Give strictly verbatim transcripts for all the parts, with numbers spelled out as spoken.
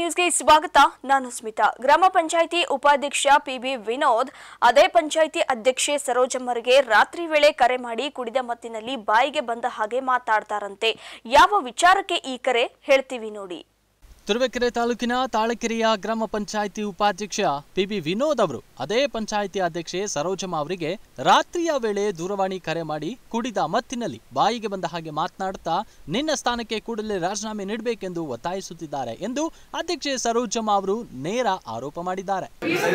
ನ್ಯೂಸ್ಗೆ ಸ್ವಾಗತ. ನಾನು ಸ್ಮಿತಾ. ಗ್ರಾಮ ಪಂಚಾಯಿತಿ ಉಪಾಧ್ಯಕ್ಷ ಪಿಬಿ ವಿನೋದ್ ಅದೇ ಪಂಚಾಯಿತಿ ಅಧ್ಯಕ್ಷೆ ಸರೋಜಮ್ಮರಿಗೆ ರಾತ್ರಿ ವೇಳೆ ಕರೆ ಮಾಡಿ ಕುಡಿದ ಮತ್ತಿನಲ್ಲಿ ಬಾಯಿಗೆ ಬಂದ ಹಾಗೆ ಮಾತಾಡ್ತಾರಂತೆ. ಯಾವ ವಿಚಾರಕ್ಕೆ ಈ ಕರೆ ಹೇಳ್ತೀವಿ ನೋಡಿ. ತುರುವೇಕೆರೆ ತಾಲೂಕಿನ ತಾಳಕೆರೆಯ ಗ್ರಾಮ ಪಂಚಾಯಿತಿ ಉಪಾಧ್ಯಕ್ಷ ಪಿಬಿ ವಿನೋದ್ ಅವರು ಅದೇ ಪಂಚಾಯಿತಿ ಅಧ್ಯಕ್ಷೆ ಸರೋಜಮ್ಮ ಅವರಿಗೆ ರಾತ್ರಿಯ ವೇಳೆ ದೂರವಾಣಿ ಕರೆ ಮಾಡಿ ಕುಡಿದ ಮತ್ತಿನಲ್ಲಿ ಬಾಯಿಗೆ ಬಂದ ಹಾಗೆ ಮಾತನಾಡುತ್ತಾ ನಿನ್ನ ಸ್ಥಾನಕ್ಕೆ ಕೂಡಲೇ ರಾಜೀನಾಮೆ ನೀಡಬೇಕೆಂದು ಒತ್ತಾಯಿಸುತ್ತಿದ್ದಾರೆ ಎಂದು ಅಧ್ಯಕ್ಷೆ ಸರೋಜಮ್ಮ ಅವರು ನೇರ ಆರೋಪ ಮಾಡಿದ್ದಾರೆ.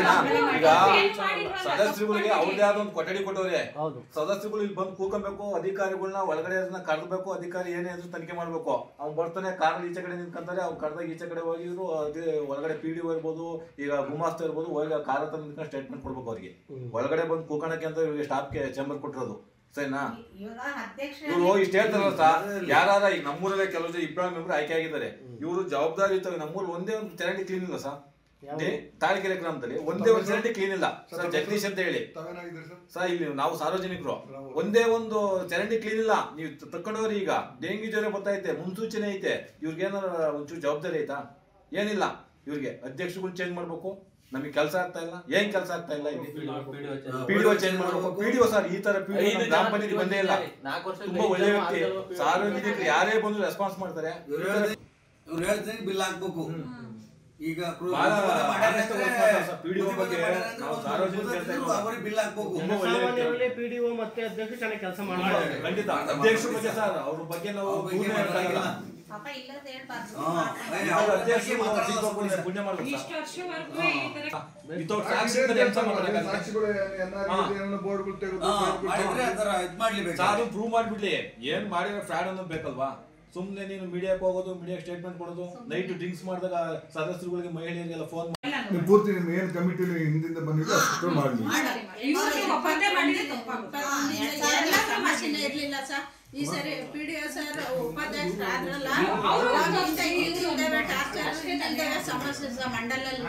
ಸದಸ್ಯರುಗಳಿಗೆ ಅವ್ರದೇ ಆದ ಒಂದು ಕೊಠಡಿ ಕೊಟ್ಟವ್ರೆ. ಸದಸ್ಯರುಗಳು ಇಲ್ಲಿ ಬಂದು ಕೂಕಬೇಕು, ಅಧಿಕಾರಿಗಳನ್ನ ಒಳಗಡೆ ಕರೆದಬೇಕು, ಅಧಿಕಾರಿ ಏನೇ ಇದ್ರು ತನಿಖೆ ಮಾಡ್ಬೇಕು. ಅವ್ನು ಬರ್ತಾನೆ ಕಾರಲ್ಲಿ ಈಚೆ ಕಡೆ ನಿಂತ್ಕೊಂತಾರೆ, ಅವ್ರು ಕರೆದಾಗ ಈಚೆ ಕಡೆ ಹೋಗಿದ್ರು ಅದೇ ಒಳಗಡೆ ಪಿ ಡಿ ಇರ್ಬೋದು, ಈಗ ಗುಮಾಸ್ತ ಇರ್ಬೋದು, ಹೋಗಿ ಕಾರ ಹತ್ರ ನಿಂತ್ಕೊಂಡು ಸ್ಟೇಟ್ಮೆಂಟ್ ಕೊಡ್ಬೇಕು. ಅವ್ರಿಗೆ ಒಳಗಡೆ ಬಂದು ಕೂಕಣಕ್ಕೆ ಅಂತ ಇವ್ರಿಗೆ ಸ್ಟಾಫ್ಗೆ ಚೇಂಬರ್ ಕೊಟ್ಟಿರೋದು. ಸರಿನಾ? ಇವ್ರು ಹೋಗಿ ಇಷ್ಟ ಹೇಳ್ತಾರಲ್ಲ ಸರ್, ಯಾರಾರ ಈಗ ನಮ್ಮೂರಲ್ಲೇ ಕೆಲವು ಜನ ಇಬ್ರಾಹಿಂ ಇಬ್ರು ಆಯ್ಕೆ ಆಗಿದ್ದಾರೆ. ಇವರು ಜವಾಬ್ದಾರಿ ಇರ್ತಾರೆ. ನಮ್ಮೂರಲ್ಲಿ ಒಂದೇ ಒಂದು ಚರಂಡಿ ಕ್ಲೀನ್ ಇಲ್ಲ ಸರ್. ತಾಳಕೆರೆ ಗ್ರಾಮದಲ್ಲಿ ಒಂದೇ ಒಂದು ಚರಂಡಿ ಕ್ಲೀನ್ ಇಲ್ಲ ಸರ್. ಜಗದೀಶ್ ಅಂತ ಹೇಳಿ ಸರ್, ಇಲ್ಲಿ ನಾವು ಸಾರ್ವಜನಿಕರು ಒಂದೇ ಒಂದು ಚರಂಡಿ ಕ್ಲೀನ್ ಇಲ್ಲ. ನೀವು ತಕೊಂಡವ್ರಿ. ಈಗ ಡೆಂಗ್ಯೂ ಜ್ವರ ಗೊತ್ತೈತೆ, ಮುನ್ಸೂಚನೆ ಐತೆ. ಇವ್ರಿಗೆ ಏನಾರ ಒಂಚೂರು ಜವಾಬ್ದಾರಿ ಐತಾ? ಏನಿಲ್ಲ. ಇವ್ರಿಗೆ ಅಧ್ಯಕ್ಷಗಳು ಚೇಂಜ್ ಮಾಡ್ಬೇಕು. ನಮಗೆ ಕೆಲಸ ಆಗ್ತಾ ಇಲ್ಲ. ಏನ್ ಕೆಲಸ ಆಗ್ತಾ ಇಲ್ಲ? ಪಿಡಿಒ ಚೇಂಜ್ ಮಾಡ್ಬೇಕು. ಪಿಡಿಒ ಸರ್ ಈ ತರ ಪಿಡಿಒ ಗ್ರಾಮ ಪಂಚಾಯತಿ ಬಂದೇ ಇಲ್ಲ. ತುಂಬಾ ಒಳ್ಳೆ ವ್ಯಕ್ತಿ. ಸಾರ್ವಜನಿಕರು ಯಾರೇ ಬಂದ್ರು ರೆಸ್ಪಾನ್ಸ್ ಮಾಡ್ತಾರೆ. ಇವ್ರು ಹೇಳ್ತೀನಿ ಬಿಲ್ ಹಾಕ್ಬೇಕು. ಈಗ ಬಿಲ್ ಹಾಕ್ಬೇಕು. ಪಿಡಿಒ ಮತ್ತೆ ಅಧ್ಯಕ್ಷ ಚೆನ್ನಾಗಿ ಕೆಲಸ ಮಾಡ್ತಾರೆ. ಖಂಡಿತ ಅಧ್ಯಕ್ಷರ ಬಗ್ಗೆ ಸರ್ ಅವ್ರ ಬಗ್ಗೆ ನಾವು ಪುಣ್ಯ ಮಾಡ್ಬೇಕು. ಪ್ರೂವ್ ಮಾಡ್ಬಿಡ್ಲಿ ಏನ್ ಮಾಡಿರೋ ಫ್ರಾಡ್ ಅನ್ನೋದು ಬೇಕಲ್ವಾ? ಸುಮ್ನೆ ನೀನು ಮೀಡಿಯಾಕ್ಕೆ ಹೋಗೋದು, ಮೀಡಿಯಾ ಸ್ಟೇಟ್ಮೆಂಟ್ ಕೊಡೋದು, ನೈಟ್ ಡ್ರಿಂಕ್ಸ್ ಮಾಡಿದಾಗ ಸದಸ್ಯರುಗಳಿಗೆ ಮಹಿಳೆಯರಿಗೆಲ್ಲ ಫೋನ್ ನೀವು ಪೂರ್ತಿ ನಿಮ್ಮ ಏನು ಕಮಿಟಿ ಹಿಂದಿಂದ ಬಂದಿದ್ದು ಅಷ್ಟು ಮಾಡಿ. ಇರ್ಲಿಲ್ಲ ಸರ್. ಈ ಸರಿ ಪಿಡಿಒ ಸರ್ ಉಪಾಧ್ಯಕ್ಷ ಆದ್ರಲ್ಲ, ಸಮಸ್ಯೆ ಸರ್ ಮಂಡಲಲ್ಲಿ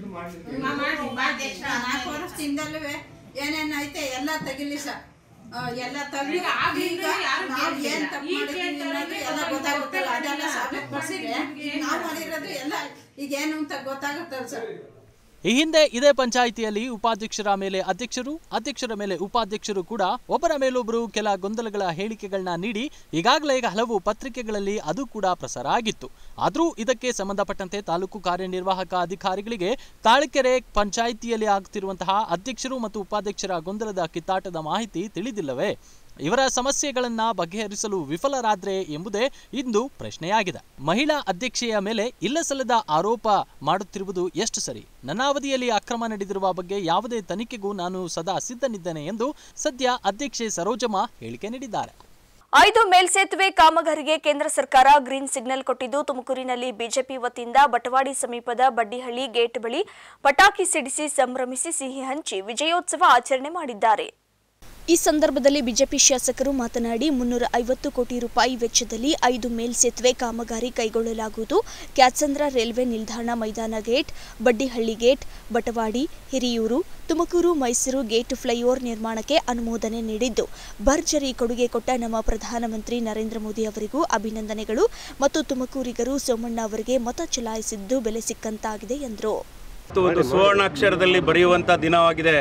ನಾಲ್ಕು ವರ್ಷದಿಂದಲೂ ಏನೇನು ಐತೆ ಎಲ್ಲ ತೆಗಿಲಿ ಸರ್. ಎಲ್ಲ ತಗ್ಗಿ ಏನ್ ತಪ್ಪು ಮಾಡಿದ್ವಿ ಎಲ್ಲ ಗೊತ್ತಾಗುತ್ತಲ್ಲ. ಅದೆಲ್ಲ ಸಾಬೀತು ಪಡಿಸಿದ್ರೆ ನಾವು ಮಾಡಿರೋದು ಎಲ್ಲ ಈಗ ಏನು ಅಂತ ಗೊತ್ತಾಗುತ್ತಲ್ಲ ಸರ್. ಈ ಹಿಂದೆ ಇದೇ ಪಂಚಾಯಿತಿಯಲ್ಲಿ ಉಪಾಧ್ಯಕ್ಷರ ಮೇಲೆ ಅಧ್ಯಕ್ಷರು, ಅಧ್ಯಕ್ಷರ ಮೇಲೆ ಉಪಾಧ್ಯಕ್ಷರು ಕೂಡ ಒಬ್ಬರ ಮೇಲೊಬ್ಬರು ಕೆಲ ಗೊಂದಲಗಳ ಹೇಳಿಕೆಗಳನ್ನ ನೀಡಿ ಈಗಾಗಲೇ ಹಲವು ಪತ್ರಿಕೆಗಳಲ್ಲಿ ಅದು ಕೂಡ ಪ್ರಸಾರ ಆಗಿತ್ತು. ಆದರೂ ಇದಕ್ಕೆ ಸಂಬಂಧಪಟ್ಟಂತೆ ತಾಲೂಕು ಕಾರ್ಯನಿರ್ವಾಹಕ ಅಧಿಕಾರಿಗಳಿಗೆ ತಾಳಕೆರೆ ಪಂಚಾಯಿತಿಯಲ್ಲಿ ಆಗುತ್ತಿರುವಂತಹ ಅಧ್ಯಕ್ಷರು ಮತ್ತು ಉಪಾಧ್ಯಕ್ಷರ ಗೊಂದಲದ ಕಿತ್ತಾಟದ ಮಾಹಿತಿ ತಿಳಿದಿಲ್ಲವೇ? ಇವರ ಸಮಸ್ಯೆಗಳನ್ನ ಬಗೆಹರಿಸಲು ವಿಫಲರಾದ್ರೆ ಎಂಬುದೇ ಇಂದು ಪ್ರಶ್ನೆಯಾಗಿದೆ. ಮಹಿಳಾ ಅಧ್ಯಕ್ಷೆಯ ಮೇಲೆ ಇಲ್ಲಸಲ್ಲದ ಆರೋಪ ಮಾಡುತ್ತಿರುವುದು ಎಷ್ಟು ಸರಿ? ನನ್ನ ಅವಧಿಯಲ್ಲಿ ಅಕ್ರಮ ನಡೆದಿರುವ ಬಗ್ಗೆ ಯಾವುದೇ ತನಿಖೆಗೂ ನಾನು ಸದಾ ಸಿದ್ಧನಿದ್ದೇನೆ ಎಂದು ಸದ್ಯ ಅಧ್ಯಕ್ಷೆ ಸರೋಜಮ್ಮ ಹೇಳಿಕೆ ನೀಡಿದ್ದಾರೆ. ಐದು ಮೇಲ್ಸೇತುವೆ ಕಾಮಗಾರಿಗೆ ಕೇಂದ್ರ ಸರ್ಕಾರ ಗ್ರೀನ್ ಸಿಗ್ನಲ್ ಕೊಟ್ಟಿದ್ದು, ತುಮಕೂರಿನಲ್ಲಿ ಬಿಜೆಪಿ ವತಿಯಿಂದ ಬಟವಾಡಿ ಸಮೀಪದ ಬಡ್ಡಿಹಳ್ಳಿ ಗೇಟ್ ಬಳಿ ಪಟಾಕಿ ಸಿಡಿಸಿ ಸಂಭ್ರಮಿಸಿ ಸಿಹಿ ಹಂಚಿ ವಿಜಯೋತ್ಸವ ಆಚರಣೆ ಮಾಡಿದ್ದಾರೆ. ಈ ಸಂದರ್ಭದಲ್ಲಿ ಬಿಜೆಪಿ ಶಾಸಕರು ಮಾತನಾಡಿ, ಮುನ್ನೂರ ಐವತ್ತು ಕೋಟಿ ರೂಪಾಯಿ ವೆಚ್ಚದಲ್ಲಿ ಐದು ಮೇಲ್ಸೇತುವೆ ಕಾಮಗಾರಿ ಕೈಗೊಳ್ಳಲಾಗುವುದು. ಕ್ಯಾತ್ಸಂದ್ರ ರೈಲ್ವೆ ನಿಲ್ದಾಣ ಮೈದಾನ gate, Baddihalli gate, Batawadi, Hiriyur, Tumakuru Mysuru gate flyover ನಿರ್ಮಾಣಕ್ಕೆ ಅನುಮೋದನೆ ನೀಡಿದ್ದು, ಭರ್ಜರಿ ಕೊಡುಗೆ ಕೊಟ್ಟ ನಮ್ಮ ಪ್ರಧಾನಮಂತ್ರಿ ನರೇಂದ್ರ ಮೋದಿ ಅವರಿಗೂ ಅಭಿನಂದನೆಗಳು ಮತ್ತು ತುಮಕೂರಿಗರು ಸೋಮಣ್ಣ ಅವರಿಗೆ ಮತ ಚಲಾಯಿಸಿದ್ದು ಬೆಲೆ ಸಿಕ್ಕಂತಾಗಿದೆ ಎಂದರು. ಒಂದು ಸುವರ್ಣಾಕ್ಷರದಲ್ಲಿ ಬರೆಯುವಂಥ ದಿನವಾಗಿದೆ.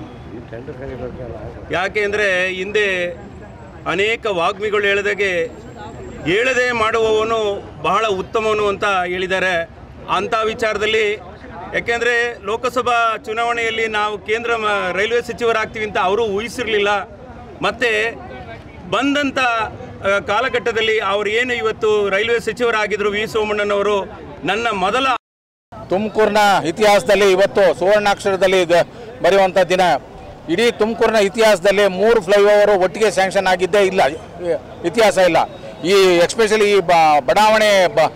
ಯಾಕೆ ಅಂದರೆ ಹಿಂದೆ ಅನೇಕ ವಾಗ್ಮಿಗಳು ಹೇಳಿದಾಗೆ ಹೇಳದೆ ಮಾಡುವವನು ಬಹಳ ಉತ್ತಮವನು ಅಂತ ಹೇಳಿದ್ದಾರೆ. ಅಂಥ ವಿಚಾರದಲ್ಲಿ ಯಾಕೆಂದರೆ ಲೋಕಸಭಾ ಚುನಾವಣೆಯಲ್ಲಿ ನಾವು ಕೇಂದ್ರ ರೈಲ್ವೆ ಸಚಿವರಾಗ್ತೀವಿ ಅಂತ ಅವರು ಊಹಿಸಿರಲಿಲ್ಲ. ಮತ್ತು ಬಂದಂಥ ಕಾಲಘಟ್ಟದಲ್ಲಿ ಅವರು ಏನು ಇವತ್ತು ರೈಲ್ವೆ ಸಚಿವರಾಗಿದ್ದರು ವಿ ಸೋಮಣ್ಣನವರು, ನನ್ನ ಮೊದಲ ತುಮಕೂರಿನ ಇತಿಹಾಸದಲ್ಲಿ ಇವತ್ತು ಸುವರ್ಣಾಕ್ಷರದಲ್ಲಿ ಬರೆಯುವಂಥ ದಿನ. ಇಡೀ ತುಮಕೂರಿನ ಇತಿಹಾಸದಲ್ಲಿ ಮೂರು ಫ್ಲೈಓವರು ಒಟ್ಟಿಗೆ ಸ್ಯಾಂಕ್ಷನ್ ಆಗಿದ್ದೇ ಇಲ್ಲ, ಇತಿಹಾಸ ಇಲ್ಲ. ಈ ಎಕ್ಸ್ಪೆಷಲಿ ಈ ಬಡಾವಣೆ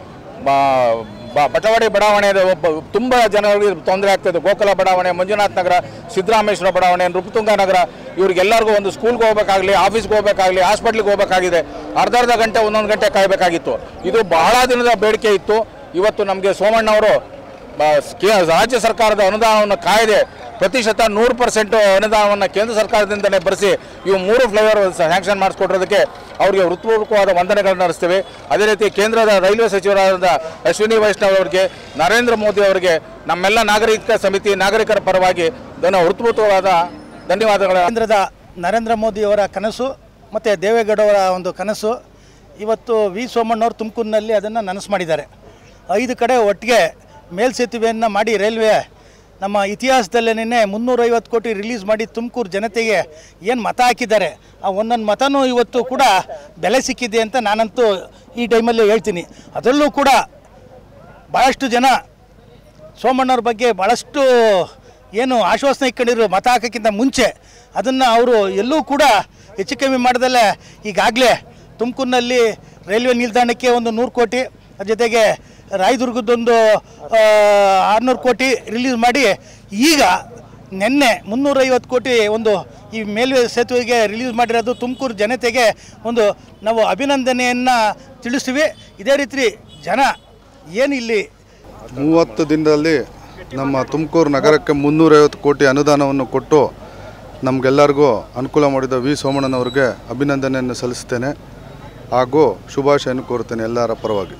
ಬಟವಾಡಿ ಬಡಾವಣೆ ತುಂಬ ಜನರಿಗೆ ತೊಂದರೆ ಆಗ್ತದೆ. ಗೋಕುಲ ಬಡಾವಣೆ, ಮಂಜುನಾಥ್ ನಗರ, ಸಿದ್ದರಾಮೇಶ್ವರ ಬಡಾವಣೆ, ನೃಪತುಂಗ ನಗರ, ಇವ್ರಿಗೆಲ್ಲರಿಗೂ ಒಂದು ಸ್ಕೂಲ್ಗೆ ಹೋಗಬೇಕಾಗಲಿ, ಆಫೀಸ್ಗೆ ಹೋಗಬೇಕಾಗಲಿ, ಹಾಸ್ಪಿಟ್ಲಿಗೆ ಹೋಗಬೇಕಾಗಿದೆ. ಅರ್ಧ ಅರ್ಧ ಗಂಟೆ ಒಂದೊಂದು ಗಂಟೆ ಕಾಯಬೇಕಾಗಿತ್ತು. ಇದು ಬಹಳ ದಿನದ ಬೇಡಿಕೆ ಇತ್ತು. ಇವತ್ತು ನಮಗೆ ಸೋಮಣ್ಣವರು ರಾಜ್ಯ ಸರ್ಕಾರದ ಅನುದಾನವನ್ನು ಕಾಯ್ದೆ ಪ್ರತಿಶತ ನೂರು ಪರ್ಸೆಂಟು ಅನುದಾನವನ್ನು ಕೇಂದ್ರ ಸರ್ಕಾರದಿಂದಲೇ ಬರೆಸಿ ಇವು ಮೂರು ಫ್ಲೈಓವರ್ ಸ್ಯಾಂಕ್ಷನ್ ಮಾಡಿಸ್ಕೊಟ್ಟಿರೋದಕ್ಕೆ ಅವರಿಗೆ ಹೃತ್ಪೂರ್ವಕವಾದ ವಂದನೆಗಳನ್ನು ನಡೆಸ್ತೀವಿ. ಅದೇ ರೀತಿ ಕೇಂದ್ರದ ರೈಲ್ವೆ ಸಚಿವರಾದ ಅಶ್ವಿನಿ ವೈಷ್ಣವ್ ಅವರಿಗೆ, ನರೇಂದ್ರ ಮೋದಿ ಅವರಿಗೆ ನಮ್ಮೆಲ್ಲ ನಾಗರಿಕ ಸಮಿತಿ ನಾಗರಿಕರ ಪರವಾಗಿ ಹೃತ್ಪೂರ್ವಕವಾದ ಧನ್ಯವಾದಗಳು. ಕೇಂದ್ರದ ನರೇಂದ್ರ ಮೋದಿಯವರ ಕನಸು ಮತ್ತು ದೇವೇಗೌಡವರ ಒಂದು ಕನಸು ಇವತ್ತು ವಿ ಸೋಮಣ್ಣವರು ತುಮಕೂರಿನಲ್ಲಿ ಅದನ್ನು ನನಸು ಮಾಡಿದ್ದಾರೆ. ಐದು ಕಡೆ ಒಟ್ಟಿಗೆ ಮೇಲ್ಸೇತುವೆಯನ್ನು ಮಾಡಿ ರೈಲ್ವೆ ನಮ್ಮ ಇತಿಹಾಸದಲ್ಲೇನೇ ಮುನ್ನೂರೈವತ್ತು ಕೋಟಿ ರಿಲೀಸ್ ಮಾಡಿ ತುಮಕೂರು ಜನತೆಗೆ ಏನು ಮತ ಹಾಕಿದ್ದಾರೆ ಆ ಒಂದೊಂದು ಮತನೂ ಇವತ್ತು ಕೂಡ ಬೆಲೆ ಸಿಕ್ಕಿದೆ ಅಂತ ನಾನಂತೂ ಈ ಟೈಮಲ್ಲಿ ಹೇಳ್ತೀನಿ. ಅದರಲ್ಲೂ ಕೂಡ ಭಾಳಷ್ಟು ಜನ ಸೋಮಣ್ಣವ್ರ ಬಗ್ಗೆ ಭಾಳಷ್ಟು ಏನು ಆಶ್ವಾಸನೆ ಇಟ್ಕೊಂಡಿರೋ ಮತ ಹಾಕೋಕ್ಕಿಂತ ಮುಂಚೆ ಅದನ್ನು ಅವರು ಎಲ್ಲೂ ಕೂಡ ಹೆಚ್ಚು ಕಮ್ಮಿ ಮಾಡ್ದಲ್ಲೇ ಈಗಾಗಲೇ ತುಮಕೂರಿನಲ್ಲಿ ರೈಲ್ವೆ ನಿಲ್ದಾಣಕ್ಕೆ ಒಂದು ನೂರು ಕೋಟಿ ಜೊತೆಗೆ ರಾಯದುರ್ಗದೊಂದು ಆರುನೂರು ಕೋಟಿ ರಿಲೀಸ್ ಮಾಡಿ ಈಗ ನಿನ್ನೆ ಮುನ್ನೂರೈವತ್ತು ಕೋಟಿ ಒಂದು ಈ ಮೇಲ್ವೆ ಸೇತುವೆಗೆ ರಿಲೀಸ್ ಮಾಡಿರೋದು ತುಮಕೂರು ಜನತೆಗೆ ಒಂದು ನಾವು ಅಭಿನಂದನೆಯನ್ನು ತಿಳಿಸ್ತೀವಿ. ಇದೇ ರೀತಿ ಜನ ಏನು ಇಲ್ಲಿ ಮೂವತ್ತು ದಿನದಲ್ಲಿ ನಮ್ಮ ತುಮಕೂರು ನಗರಕ್ಕೆ ಮುನ್ನೂರೈವತ್ತು ಕೋಟಿ ಅನುದಾನವನ್ನು ಕೊಟ್ಟು ನಮಗೆಲ್ಲರಿಗೂ ಅನುಕೂಲ ಮಾಡಿದ ವಿ ಸೋಮಣ್ಣನವ್ರಿಗೆ ಅಭಿನಂದನೆಯನ್ನು ಸಲ್ಲಿಸ್ತೇನೆ ಹಾಗೂ ಶುಭಾಶಯನ್ನು ಕೋರುತ್ತೇನೆ ಎಲ್ಲರ ಪರವಾಗಿ.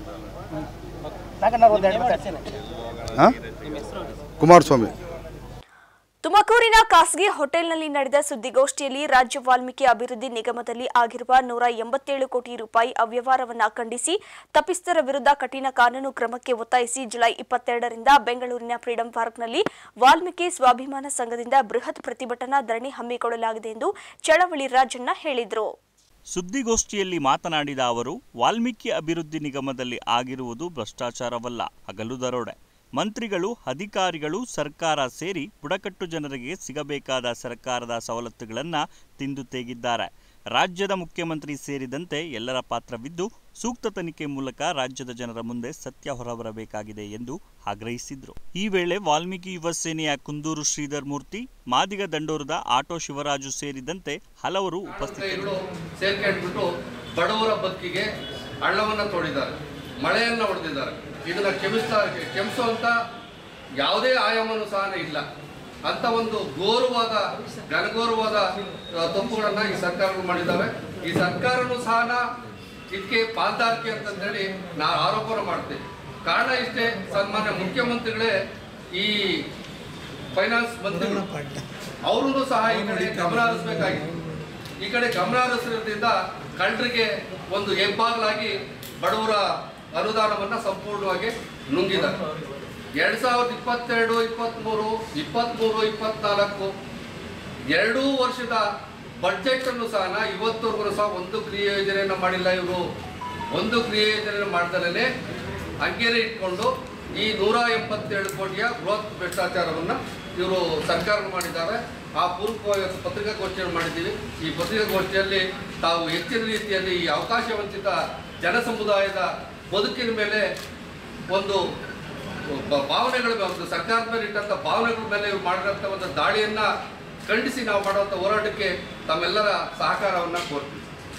ಹಾಂ ಕುಮಾರಸ್ವಾಮಿ. ತುಮಕೂರಿನ ಖಾಸಗಿ ಹೋಟೆಲ್ನಲ್ಲಿ ನಡೆದ ಸುದ್ದಿಗೋಷ್ಠಿಯಲ್ಲಿ ರಾಜ್ಯ ವಾಲ್ಮೀಕಿ ಅಭಿವೃದ್ಧಿ ನಿಗಮದಲ್ಲಿ ಆಗಿರುವ ನೂರ ಎಂಬತ್ತೇಳು ಕೋಟಿ ರೂಪಾಯಿ ಅವ್ಯವಹಾರವನ್ನು ಖಂಡಿಸಿ ತಪ್ಪಿಸ್ಥರ ವಿರುದ್ಧ ಕಠಿಣ ಕಾನೂನು ಕ್ರಮಕ್ಕೆ ಒತ್ತಾಯಿಸಿ ಜುಲೈ ಇಪ್ಪತ್ತೆರಡರಿಂದ ಬೆಂಗಳೂರಿನ ಫ್ರೀಡಂ ಪಾರ್ಕ್ನಲ್ಲಿ ವಾಲ್ಮೀಕಿ ಸ್ವಾಭಿಮಾನ ಸಂಘದಿಂದ ಬೃಹತ್ ಪ್ರತಿಭಟನಾ ಧರಣಿ ಹಮ್ಮಿಕೊಳ್ಳಲಾಗಿದೆ ಎಂದು ಚಳವಳಿ ರಾಜಣ್ಣ ಹೇಳಿದರು. ಸುದ್ದಿಗೋಷ್ಠಿಯಲ್ಲಿ ಮಾತನಾಡಿದ ಅವರು, ವಾಲ್ಮೀಕಿ ಅಭಿವೃದ್ಧಿ ನಿಗಮದಲ್ಲಿ ಆಗಿರುವುದು ಭ್ರಷ್ಟಾಚಾರವಲ್ಲ, ಹಗಲು ದರೋಡೆ. ಮಂತ್ರಿಗಳು, ಅಧಿಕಾರಿಗಳು, ಸರ್ಕಾರ ಸೇರಿ ಬುಡಕಟ್ಟು ಜನರಿಗೆ ಸಿಗಬೇಕಾದ ಸರ್ಕಾರದ ಸವಲತ್ತುಗಳನ್ನು ತಿಂದು ತೇಗಿದ್ದಾರೆ. ರಾಜ್ಯದ ಮುಖ್ಯಮಂತ್ರಿ ಸೇರಿದಂತೆ ಎಲ್ಲರ ಪಾತ್ರವಿದ್ದು ಸೂಕ್ತ ತನಿಖೆ ಮೂಲಕ ರಾಜ್ಯದ ಜನರ ಮುಂದೆ ಸತ್ಯ ಹೊರಬರಬೇಕಾಗಿದೆ ಎಂದು ಆಗ್ರಹಿಸಿದರು. ಈ ವೇಳೆ ವಾಲ್ಮೀಕಿ ಯುವ ಸೇನೆಯ ಕುಂದೂರು ಶ್ರೀಧರ್ ಮೂರ್ತಿ, ಮಾದಿಗ ದಂಡೋರದ ಆಟೋ ಶಿವರಾಜು ಸೇರಿದಂತೆ ಹಲವರು ಉಪಸ್ಥಿತರಿದ್ದರು. ಸೇರ್ಕೊಂಡ್ಬಿಟ್ಟು ಬಡವರ ಬದುಕಿಗೆ ಹಳ್ಳವನ್ನು ತೋಡಿದ್ದಾರೆ, ಮಳೆಯನ್ನು ಹೊಡೆದಿದ್ದಾರೆ. ಇದನ್ನ ಕ್ಷಮಿಸ್ತಾ ಕ್ಷಮಿಸುವಂತ ಯಾವುದೇ ಆಯಾಮನೂ ಸಹ ಇಲ್ಲ. ಅಂತ ಒಂದು ಘೋರವಾದ ಘನಘೋರವಾದ ತಪ್ಪುಗಳನ್ನ ಈ ಸರ್ಕಾರಗಳು ಮಾಡಿದ್ದಾವೆ. ಈ ಸರ್ಕಾರನೂ ಸಹ ಇದಕ್ಕೆ ಪಾಲ್ದಾರಿಕೆ ಅಂತಂದೇಳಿ ನಾವು ಆರೋಪನ ಮಾಡ್ತೇವೆ. ಕಾರಣ ಇಷ್ಟೇ, ಸನ್ಮಾನ್ಯ ಮುಖ್ಯಮಂತ್ರಿಗಳೇ ಈ ಫೈನಾನ್ಸ್ ಮಂತ್ರಿಗಳು ಅವರೂ ಸಹ ಈ ಕಡೆ ಗಮನ ಹರಿಸಬೇಕಾಗಿತ್ತು. ಈ ಕಡೆ ಗಮನ ಹರಿಸೋದ್ರಿಂದ ಕಳ್ಳರಿಗೆ ಒಂದು ಹೆಬ್ಬಾಗಲಾಗಿ ಬಡವರ ಅನುದಾನವನ್ನು ಸಂಪೂರ್ಣವಾಗಿ ನುಂಗಿದ್ದಾರೆ. ಎರಡ್ ಸಾವಿರದ ಇಪ್ಪತ್ತೆರಡು ಇಪ್ಪತ್ತ್ಮೂರು ಇಪ್ಪತ್ತ್ಮೂರು ಇಪ್ಪತ್ನಾಲ್ಕು ಎರಡೂ ವರ್ಷದ ಬಡ್ಜೆಟ್ ಅನ್ನು ಸಹ ಇವತ್ತವರೆಗೂ ಸಹ ಒಂದು ಕ್ರಿಯಾ ಯೋಜನೆಯನ್ನು ಮಾಡಿಲ್ಲ. ಇವರು ಒಂದು ಕ್ರಿಯಾ ಯೋಜನೆ ಮಾಡ್ದಲೇ ಹಂಗೇನೆ ಇಟ್ಕೊಂಡು ಈ ನೂರ ಎಂಬತ್ತೇಳು ಕೋಟಿಯ ಬೃಹತ್ ಭ್ರಷ್ಟಾಚಾರವನ್ನು ಇವರು ಸರ್ಕಾರ ಮಾಡಿದ್ದಾರೆ. ಆ ಪೂರ್ವಕವಾಗಿ ಪತ್ರಿಕಾಗೋಷ್ಠಿಯನ್ನು ಮಾಡಿದ್ದೀವಿ. ಈ ಪತ್ರಿಕಾಗೋಷ್ಠಿಯಲ್ಲಿ ತಾವು ಹೆಚ್ಚಿನ ರೀತಿಯಲ್ಲಿ ಈ ಅವಕಾಶ ವಂಚಿತ ಜನ ಸಮುದಾಯದ ಬದುಕಿನ ಮೇಲೆ ಒಂದು ಭಾವನೆಗಳ ಒಂದು ಸರ್ಕಾರದ ಮೇಲೆ ಇಟ್ಟಂಥ ಭಾವನೆಗಳ ಮೇಲೆ ಇವರು ಮಾಡಿರೋಂಥ ಒಂದು ದಾಳಿಯನ್ನು ಖಂಡಿಸಿ ನಾವು ಮಾಡುವಂಥ ಹೋರಾಟಕ್ಕೆ ತಮ್ಮೆಲ್ಲರ ಸಹಕಾರವನ್ನು ಕೋರ್ತೀವಿ.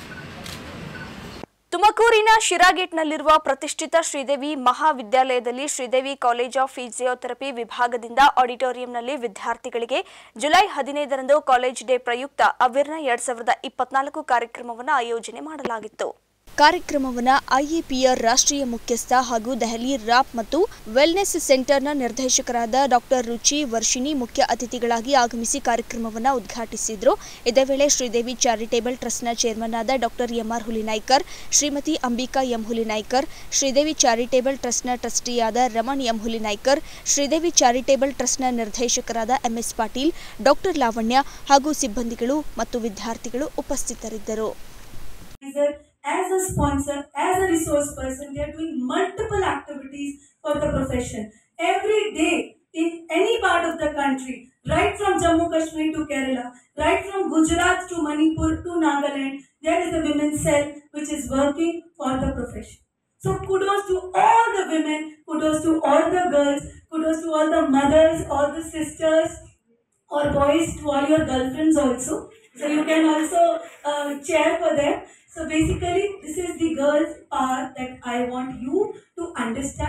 ತುಮಕೂರಿನ ಶಿರಾಗೇಟ್ನಲ್ಲಿರುವ ಪ್ರತಿಷ್ಠಿತ ಶ್ರೀದೇವಿ ಮಹಾವಿದ್ಯಾಲಯದಲ್ಲಿ ಶ್ರೀದೇವಿ ಕಾಲೇಜ್ ಆಫ್ ಫಿಸಿಯೋಥೆರಪಿ ವಿಭಾಗದಿಂದ ಆಡಿಟೋರಿಯಂನಲ್ಲಿ ವಿದ್ಯಾರ್ಥಿಗಳಿಗೆ ಜುಲೈ ಹದಿನೈದರಂದು ಕಾಲೇಜ್ ಡೇ ಪ್ರಯುಕ್ತ ಅವಿರ್ನ ಎರಡ್ ಸಾವಿರದ ಇಪ್ಪತ್ನಾಲ್ಕು ಕಾರ್ಯಕ್ರಮವನ್ನು ಆಯೋಜನೆ ಮಾಡಲಾಗಿತ್ತು. ಕಾರ್ಯಕ್ರಮವನ್ನು ಐಎಪಿಆರ್ ರಾಷ್ಟ್ರೀಯ ಮುಖ್ಯಸ್ಥ ಹಾಗೂ ದೆಹಲಿ ರಾಪ್ ಮತ್ತು ವೆಲ್ನೆಸ್ ಸೆಂಟರ್ನ ನಿರ್ದೇಶಕರಾದ ಡಾಕ್ಟರ್ ರುಚಿ ವರ್ಷಿಣಿ ಮುಖ್ಯ ಅತಿಥಿಗಳಾಗಿ ಆಗಮಿಸಿ ಕಾರ್ಯಕ್ರಮವನ್ನು ಉದ್ಘಾಟಿಸಿದರು. ಇದೇ ವೇಳೆ ಶ್ರೀದೇವಿ ಚಾರಿಟೇಬಲ್ ಟ್ರಸ್ಟ್ನ ಚೇರ್ಮನ್ ಆದ doctor MR Hulinaykar, Shrimati Ambika M Hulinaykar, Sridevi charitable ಟ್ರಸ್ಟ್ನ ಟ್ರಸ್ಟಿಯಾದ ರಮಣ್ ಎಂ ಹುಲಿನಾಯ್ಕರ್, ಶ್ರೀದೇವಿ ಚಾರಿಟೇಬಲ್ ಟ್ರಸ್ಟ್ನ ನಿರ್ದೇಶಕರಾದ ಎಂಎಸ್ ಪಾಟೀಲ್, ಡಾಕ್ಟರ್ ಲಾವಣ್ಯ ಹಾಗೂ ಸಿಬ್ಬಂದಿಗಳು ಮತ್ತು ವಿದ್ಯಾರ್ಥಿಗಳು ಉಪಸ್ಥಿತರಿದ್ದರು. As a sponsor, as a resource person, they are doing multiple activities for the profession. Every day, in any part of the country, right from Jammu Kashmir to Kerala, right from Gujarat to Manipur to Nagaland, there is a women's cell which is working for the profession. So kudos to all the women, kudos to all the girls, kudos to all the mothers, all the sisters or boys, to all your girlfriends also. So you can also uh, cheer for them. So basically, this is the girls' power that I want you to understand.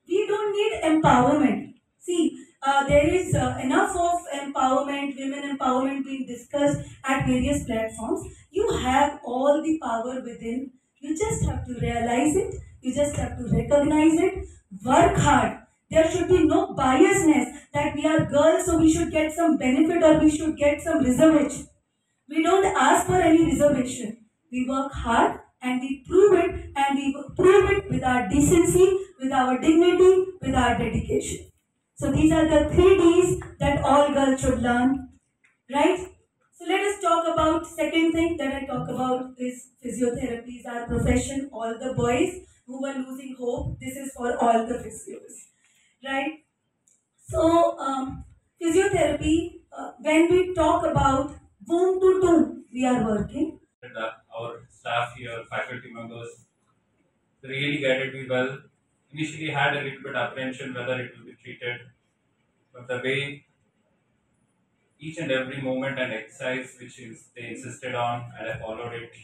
We don't need empowerment. See, uh, there is uh, enough of empowerment, women empowerment being discussed at various platforms. You have all the power within. You just have to realize it. You just have to recognize it. Work hard. There should be no biasness that we are girls, so we should get some benefit or we should get some reservation. We don't ask for any reservation. We work hard and we prove it, and we prove it with our decency, with our dignity, with our dedication. So these are the three D's that all girls should learn, right? So let us talk about second thing that I talk about is physiotherapy is our profession. All the boys who were losing hope, this is for all the physios, right? So um, physiotherapy, uh, when we talk about womb to tomb, we are working. Our staff here, faculty members, really guided me well. Initially had a little bit apprehension whether it will be treated, but the way each and every moment and exercise which is they insisted on, and I followed it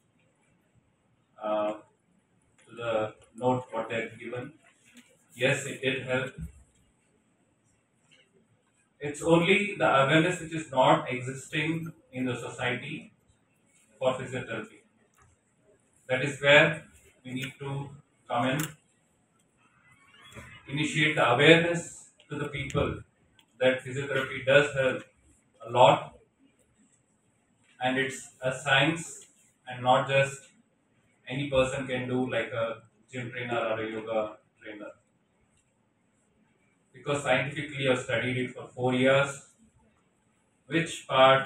uh, to the note what they had given. Yes, it did help. It's only the awareness which is not existing in the society for physiotherapy. That is where we need to come in, initiate the awareness to the people that physiotherapy does help a lot, and it's a science and not just any person can do like a gym trainer or a yoga trainer. Because scientifically I've studied it for four years, which part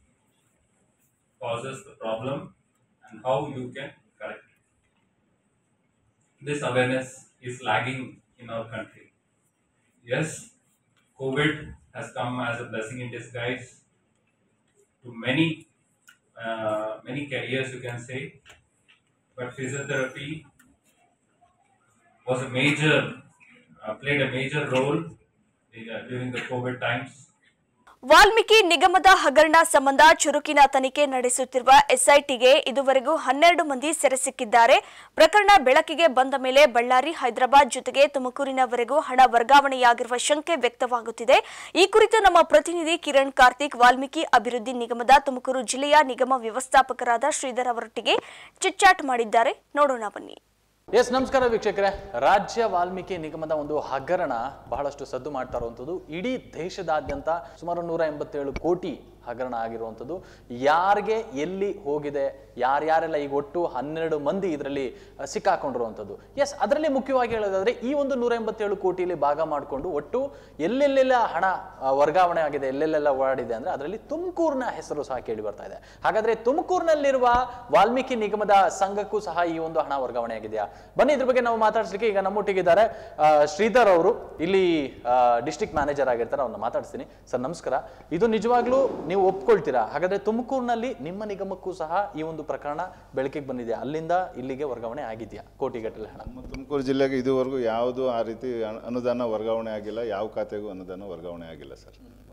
causes the problem and how you can correct it. This awareness is lagging in our country. Yes, COVID has come as a blessing in disguise to many, uh, many careers you can say, but physiotherapy was a major, uh, played a major role uh, during the COVID times. Valmiki ನಿಗಮದ ಹಗರಣ ಸಂಬಂಧ ಚುರುಕಿನ ತನಿಖೆ ನಡೆಸುತ್ತಿರುವ ಎಸ್ಐಟಿಗೆ ಇದುವರೆಗೂ ಹನ್ನೆರಡು ಮಂದಿ ಸೆರೆ ಸಿಕ್ಕಿದ್ದಾರೆ. ಪ್ರಕರಣ ಬೆಳಕಿಗೆ ಬಂದ ಮೇಲೆ ಬಳ್ಳಾರಿ, ಹೈದರಾಬಾದ್ ಜೊತೆಗೆ ತುಮಕೂರಿನವರೆಗೂ ಹಣ ವರ್ಗಾವಣೆಯಾಗಿರುವ ಶಂಕೆ ವ್ಯಕ್ತವಾಗುತ್ತಿದೆ. ಈ ಕುರಿತು ನಮ್ಮ ಪ್ರತಿನಿಧಿ ಕಿರಣ್ ಕಾರ್ತಿಕ್ ವಾಲ್ಮೀಕಿ ಅಭಿವೃದ್ಧಿ ನಿಗಮದ ತುಮಕೂರು ಜಿಲ್ಲೆಯ ನಿಗಮ ವ್ಯವಸ್ಥಾಪಕರಾದ ಶ್ರೀಧರ್ ಅವರೊಟ್ಟಿಗೆ ಚಿಟ್ಚಾಟ್ ಮಾಡಿದ್ದಾರೆ. ನೋಡೋಣ ಬನ್ನಿ. ಎಸ್ ನಮಸ್ಕಾರ ವೀಕ್ಷಕರೇ. ರಾಜ್ಯ ವಾಲ್ಮೀಕಿ ನಿಗಮದ ಒಂದು ಹಗರಣ ಬಹಳಷ್ಟು ಸದ್ದು ಮಾಡ್ತಾ ಇರುವಂಥದ್ದು. ಇಡೀ ದೇಶದಾದ್ಯಂತ ಸುಮಾರು ನೂರ ಎಂಬತ್ತೇಳು ಕೋಟಿ ಹಗರಣ ಆಗಿರುವಂಥದ್ದು. ಯಾರಿಗೆ ಎಲ್ಲಿ ಹೋಗಿದೆ, ಯಾರ್ಯಾರೆಲ್ಲ ಈಗ ಒಟ್ಟು ಹನ್ನೆರಡು ಮಂದಿ ಇದರಲ್ಲಿ ಸಿಕ್ಕಾಕೊಂಡಿರುವಂಥದ್ದು. ಎಸ್ ಅದರಲ್ಲಿ ಮುಖ್ಯವಾಗಿ ಹೇಳೋದಾದ್ರೆ ಈ ಒಂದು ನೂರ ಎಂಬತ್ತೇಳು ಕೋಟಿಯಲ್ಲಿ ಭಾಗ ಮಾಡಿಕೊಂಡು ಒಟ್ಟು ಎಲ್ಲೆಲ್ಲೆಲ್ಲ ಹಣ ವರ್ಗಾವಣೆ ಆಗಿದೆ, ಎಲ್ಲೆಲ್ಲೆಲ್ಲ ಓಡಾಡಿದೆ ಅಂದ್ರೆ ಅದರಲ್ಲಿ ತುಮಕೂರಿನ ಹೆಸರು ಸಹ ಕೇಳಿ ಬರ್ತಾ ಇದೆ. ಹಾಗಾದ್ರೆ ತುಮಕೂರಿನಲ್ಲಿರುವ ವಾಲ್ಮೀಕಿ ನಿಗಮದ ಸಂಘಕ್ಕೂ ಸಹ ಈ ಒಂದು ಹಣ ವರ್ಗಾವಣೆ ಆಗಿದೆಯಾ? ಬನ್ನಿ ಇದ್ರ ಬಗ್ಗೆ ನಾವು ಮಾತಾಡ್ಸ್ಲಿಕ್ಕೆ ಈಗ ನಮ್ಮೊಟ್ಟಿಗಿದ್ದಾರೆ ಶ್ರೀಧರ್ ಅವರು, ಇಲ್ಲಿ ಡಿಸ್ಟ್ರಿಕ್ಟ್ ಮ್ಯಾನೇಜರ್ ಆಗಿರ್ತಾರೆ. ಅವ್ರನ್ನ ಮಾತಾಡ್ತೀನಿ. ಸರ್ ನಮಸ್ಕಾರ. ಇದು ನಿಜವಾಗ್ಲೂ ನೀವು ಒಪ್ಕೊಳ್ತೀರಾ? ಹಾಗಾದ್ರೆ ತುಮಕೂರಿನಲ್ಲಿ ನಿಮ್ಮ ನಿಗಮಕ್ಕೂ ಸಹ ಈ ಒಂದು ಪ್ರಕರಣ ಬೆಳಕಿಗೆ ಬಂದಿದೆ, ಅಲ್ಲಿಂದ ಇಲ್ಲಿಗೆ ವರ್ಗಾವಣೆ ಆಗಿದೆಯಾ ಕೋಟಿಗಟ್ಟಲೆ ಹಣ? ನಮ್ಮ ತುಮಕೂರು ಜಿಲ್ಲೆಗೆ ಇದುವರೆಗೂ ಯಾವುದು ಆ ರೀತಿ ಅನುದಾನ ವರ್ಗಾವಣೆ ಆಗಿಲ್ಲ, ಯಾವ ಖಾತೆಗೂ ಅನುದಾನ ವರ್ಗಾವಣೆ ಆಗಿಲ್ಲ ಸರ್.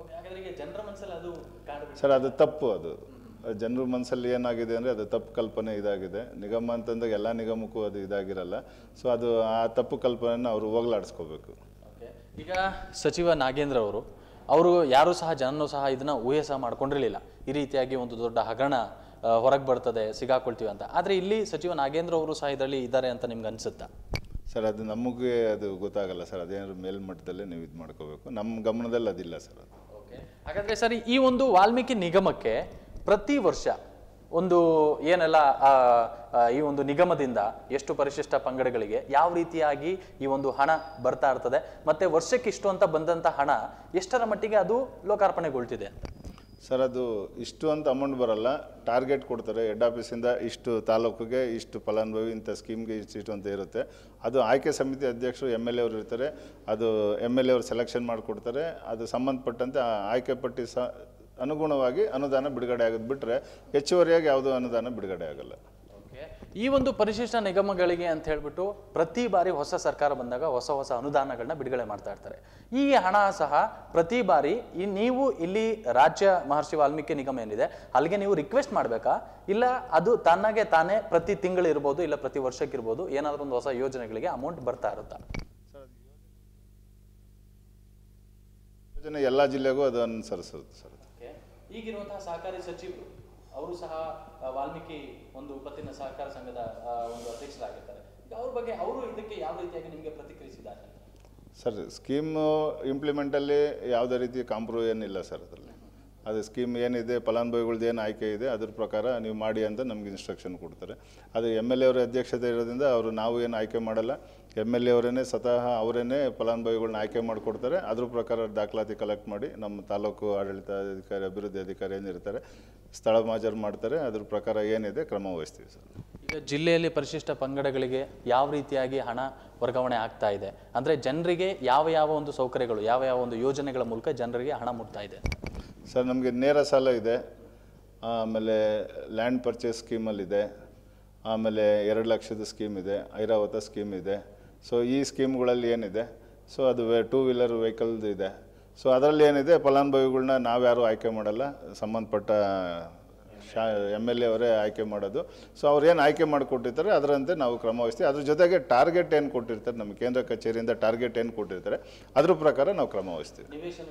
ಸರ್ ಅದು ತಪ್ಪು. ಅದು ಜನರ ಮನಸ್ಸಲ್ಲಿ ಏನಾಗಿದೆ ಅಂದರೆ ಅದು ತಪ್ಪು ಕಲ್ಪನೆ ಇದಾಗಿದೆ. ನಿಗಮ ಅಂತಂದಾಗ ಎಲ್ಲ ನಿಗಮಕ್ಕೂ ಅದು ಇದಾಗಿರಲ್ಲ. ಸೊ ಅದು ಆ ತಪ್ಪು ಕಲ್ಪನೆಯನ್ನು ಅವರು ಹೋಗಲಾಡಿಸ್ಕೋಬೇಕು. ಈಗ ಸಚಿವ ನಾಗೇಂದ್ರ ಅವರು ಅವರು ಯಾರೂ ಸಹ ಜನನೂ ಸಹ ಇದನ್ನ ಊಹೆ ಸಹ ಮಾಡ್ಕೊಂಡಿರಲಿಲ್ಲ, ಈ ರೀತಿಯಾಗಿ ಒಂದು ದೊಡ್ಡ ಹಗರಣ ಹೊರಗೆ ಬರ್ತದೆ, ಸಿಗಾಕೊಳ್ತೀವಿ ಅಂತ. ಆದರೆ ಇಲ್ಲಿ ಸಚಿವ ನಾಗೇಂದ್ರ ಅವರು ಸಹ ಇದರಲ್ಲಿ ಇದ್ದಾರೆ ಅಂತ ನಿಮ್ಗೆ ಅನ್ಸುತ್ತಾ? ಸರ್ ಅದು ನಮಗೆ ಅದು ಗೊತ್ತಾಗಲ್ಲ ಸರ್. ಅದೇನಾದ್ರು ಮೇಲ್ಮಟ್ಟದಲ್ಲೇ ನೀವು ಇದು ಮಾಡ್ಕೋಬೇಕು. ನಮ್ಮ ಗಮನದಲ್ಲಿ ಅದಿಲ್ಲ ಸರ್ ಅದು. ಓಕೆ, ಹಾಗಾದರೆ ಸರಿ, ಈ ಒಂದು ವಾಲ್ಮೀಕಿ ನಿಗಮಕ್ಕೆ ಪ್ರತಿ ವರ್ಷ ಒಂದು ಏನೆಲ್ಲ ಈ ಒಂದು ನಿಗಮದಿಂದ ಎಷ್ಟು ಪರಿಶಿಷ್ಟ ಪಂಗಡಗಳಿಗೆ ಯಾವ ರೀತಿಯಾಗಿ ಈ ಒಂದು ಹಣ ಬರ್ತಾ ಇರ್ತದೆ, ಮತ್ತೆ ವರ್ಷಕ್ಕೆ ಇಷ್ಟು ಅಂತ ಬಂದಂಥ ಹಣ ಎಷ್ಟರ ಮಟ್ಟಿಗೆ ಅದು ಲೋಕಾರ್ಪಣೆಗೊಳ್ತಿದೆ ಅಂತ? ಸರ್ ಅದು ಇಷ್ಟು ಅಂತ ಅಮೌಂಟ್ ಬರಲ್ಲ, ಟಾರ್ಗೆಟ್ ಕೊಡ್ತಾರೆ ಹೆಡ್ ಆಫೀಸಿಂದ. ಇಷ್ಟು ತಾಲೂಕಿಗೆ ಇಷ್ಟು ಫಲಾನುಭವಿ, ಇಂಥ ಸ್ಕೀಮ್ಗೆ ಇಷ್ಟು ಇಷ್ಟು ಅಂತ ಇರುತ್ತೆ. ಅದು ಆಯ್ಕೆ ಸಮಿತಿ ಅಧ್ಯಕ್ಷರು ಎಮ್ ಎಲ್ ಎ ಅವರು ಇರ್ತಾರೆ. ಅದು ಎಮ್ ಎಲ್ ಎ ಅವರು ಸೆಲೆಕ್ಷನ್ ಮಾಡಿಕೊಡ್ತಾರೆ. ಅದು ಸಂಬಂಧಪಟ್ಟಂತೆ ಆಯ್ಕೆ ಪಟ್ಟಿ ಸ ಅನುಗುಣವಾಗಿ ಅನುದಾನ ಬಿಡುಗಡೆ ಆಗೋದು ಬಿಟ್ಟರೆ ಹೆಚ್ಚುವರಿಯಾಗಿ ಯಾವುದೂ ಅನುದಾನ ಬಿಡುಗಡೆ ಆಗಲ್ಲ. ಈ ಒಂದು ಪರಿಶಿಷ್ಟ ನಿಗಮಗಳಿಗೆ ಅಂತ ಹೇಳ್ಬಿಟ್ಟು ಪ್ರತಿ ಬಾರಿ ಹೊಸ ಸರ್ಕಾರ ಬಂದಾಗ ಹೊಸ ಹೊಸ ಅನುದಾನಗಳನ್ನ ಬಿಡುಗಡೆ ಮಾಡ್ತಾ ಇರ್ತಾರೆ. ಈ ಹಣ ಸಹ ಪ್ರತಿ ಬಾರಿ ಈ ನೀವು ಇಲ್ಲಿ ರಾಜ್ಯ ಮಹರ್ಷಿ ವಾಲ್ಮೀಕಿ ನಿಗಮ ಏನಿದೆ ಅಲ್ಲಿಗೆ ನೀವು ರಿಕ್ವೆಸ್ಟ್ ಮಾಡಬೇಕಾ, ಇಲ್ಲ ಅದು ತನ್ನಾಗೆ ತಾನೇ ಪ್ರತಿ ತಿಂಗಳು ಇರ್ಬೋದು, ಇಲ್ಲ ಪ್ರತಿ ವರ್ಷಕ್ಕೆ ಇರ್ಬೋದು, ಏನಾದರೂ ಒಂದು ಹೊಸ ಯೋಜನೆಗಳಿಗೆ ಅಮೌಂಟ್ ಬರ್ತಾ ಇರುತ್ತಾ? ಯೋಜನೆ ಎಲ್ಲ ಜಿಲ್ಲೆಗೂ ಅದು ಅನುಸರಿಸುತ್ತೆ ಸರ್. ಈಗಿರುವಂತಹ ಸಹಕಾರಿ ಸಚಿವರು ಅವರು ಸಹ ವಾಲ್ಮೀಕಿ ಒಂದು ಪತ್ತಿನ ಸಹಕಾರ ಸಂಘದ ಒಂದು ಅಧ್ಯಕ್ಷರಾಗಿರ್ತಾರೆ. ಅವ್ರ ಬಗ್ಗೆ ಅವರು ಇದಕ್ಕೆ ಯಾವ ರೀತಿಯಾಗಿ ನಿಮಗೆ ಪ್ರತಿಕ್ರಿಯಿಸಿದ್ದಾರೆ ಸರ್? ಸ್ಕೀಮು ಇಂಪ್ಲಿಮೆಂಟಲ್ಲಿ ಯಾವುದೇ ರೀತಿ ಕಾಂಪ್ರಮೈಸ್ ಏನಿಲ್ಲ ಸರ್. ಅದರಲ್ಲಿ ಅದು ಸ್ಕೀಮ್ ಏನಿದೆ, ಫಲಾನುಭವಿಗಳ್ದು ಏನು ಆಯ್ಕೆ ಇದೆ ಅದ್ರ ಪ್ರಕಾರ ನೀವು ಮಾಡಿ ಅಂತ ನಮ್ಗೆ ಇನ್ಸ್ಟ್ರಕ್ಷನ್ ಕೊಡ್ತಾರೆ. ಅದು ಎಮ್ ಎಲ್ ಎ ಅವರ ಅಧ್ಯಕ್ಷತೆ ಇರೋದ್ರಿಂದ ಅವರು ನಾವು ಏನು ಆಯ್ಕೆ ಮಾಡಲ್ಲ, ಎಮ್ ಎಲ್ ಎ ಅವರೇ ಸ್ವತಃ ಅವರೇ ಫಲಾನುಭವಿಗಳನ್ನ ಆಯ್ಕೆ ಮಾಡಿಕೊಡ್ತಾರೆ. ಅದ್ರ ಪ್ರಕಾರ ದಾಖಲಾತಿ ಕಲೆಕ್ಟ್ ಮಾಡಿ ನಮ್ಮ ತಾಲೂಕು ಆಡಳಿತಾಧಿಕಾರಿ, ಅಭಿವೃದ್ಧಿ ಅಧಿಕಾರಿ ಏನಿರ್ತಾರೆ ಸ್ಥಳ ಮಾಜರು ಮಾಡ್ತಾರೆ. ಅದ್ರ ಪ್ರಕಾರ ಏನಿದೆ ಕ್ರಮ ವಹಿಸ್ತೀವಿ ಸರ್. ಈಗ ಜಿಲ್ಲೆಯಲ್ಲಿ ಪರಿಶಿಷ್ಟ ಪಂಗಡಗಳಿಗೆ ಯಾವ ರೀತಿಯಾಗಿ ಹಣ ವರ್ಗಾವಣೆ ಆಗ್ತಾ ಇದೆ ಅಂದರೆ ಜನರಿಗೆ ಯಾವ ಯಾವ ಒಂದು ಸೌಕರ್ಯಗಳು, ಯಾವ ಯಾವ ಒಂದು ಯೋಜನೆಗಳ ಮೂಲಕ ಜನರಿಗೆ ಹಣ ಮುಟ್ತಾ ಇದೆ ಸರ್? ನಮಗೆ ನೇರ ಸಾಲ ಇದೆ, ಆಮೇಲೆ ಲ್ಯಾಂಡ್ ಪರ್ಚೇಸ್ ಸ್ಕೀಮಲ್ಲಿದೆ, ಆಮೇಲೆ ಎರಡು ಲಕ್ಷದ ಸ್ಕೀಮ್ ಇದೆ, ಐರಾವತ ಸ್ಕೀಮ್ ಇದೆ. ಸೊ ಈ ಸ್ಕೀಮ್ಗಳಲ್ಲಿ ಏನಿದೆ, ಸೊ ಅದು ವೇ ಟೂ ವೀಲರ್ ವೆಹಿಕಲ್ದು ಇದೆ. ಸೊ ಅದರಲ್ಲಿ ಏನಿದೆ, ಫಲಾನುಭವಿಗಳನ್ನ ನಾವ್ಯಾರು ಆಯ್ಕೆ ಮಾಡಲ್ಲ, ಸಂಬಂಧಪಟ್ಟ ಶಾ ಎಮ್ ಎಲ್ ಎ ಅವರೇ ಆಯ್ಕೆ ಮಾಡೋದು. ಸೊ ಅವ್ರು ಏನು ಆಯ್ಕೆ ಮಾಡಿಕೊಟ್ಟಿರ್ತಾರೆ ಅದರಂತೆ ನಾವು ಕ್ರಮ ವಹಿಸ್ತೀವಿ. ಅದ್ರ ಜೊತೆಗೆ ಟಾರ್ಗೆಟ್ ಏನು ಕೊಟ್ಟಿರ್ತಾರೆ, ನಮ್ಮ ಕೇಂದ್ರ ಕಚೇರಿಯಿಂದ ಟಾರ್ಗೆಟ್ ಏನು ಕೊಟ್ಟಿರ್ತಾರೆ ಅದ್ರ ಪ್ರಕಾರ ನಾವು ಕ್ರಮ ವಹಿಸ್ತೀವಿ.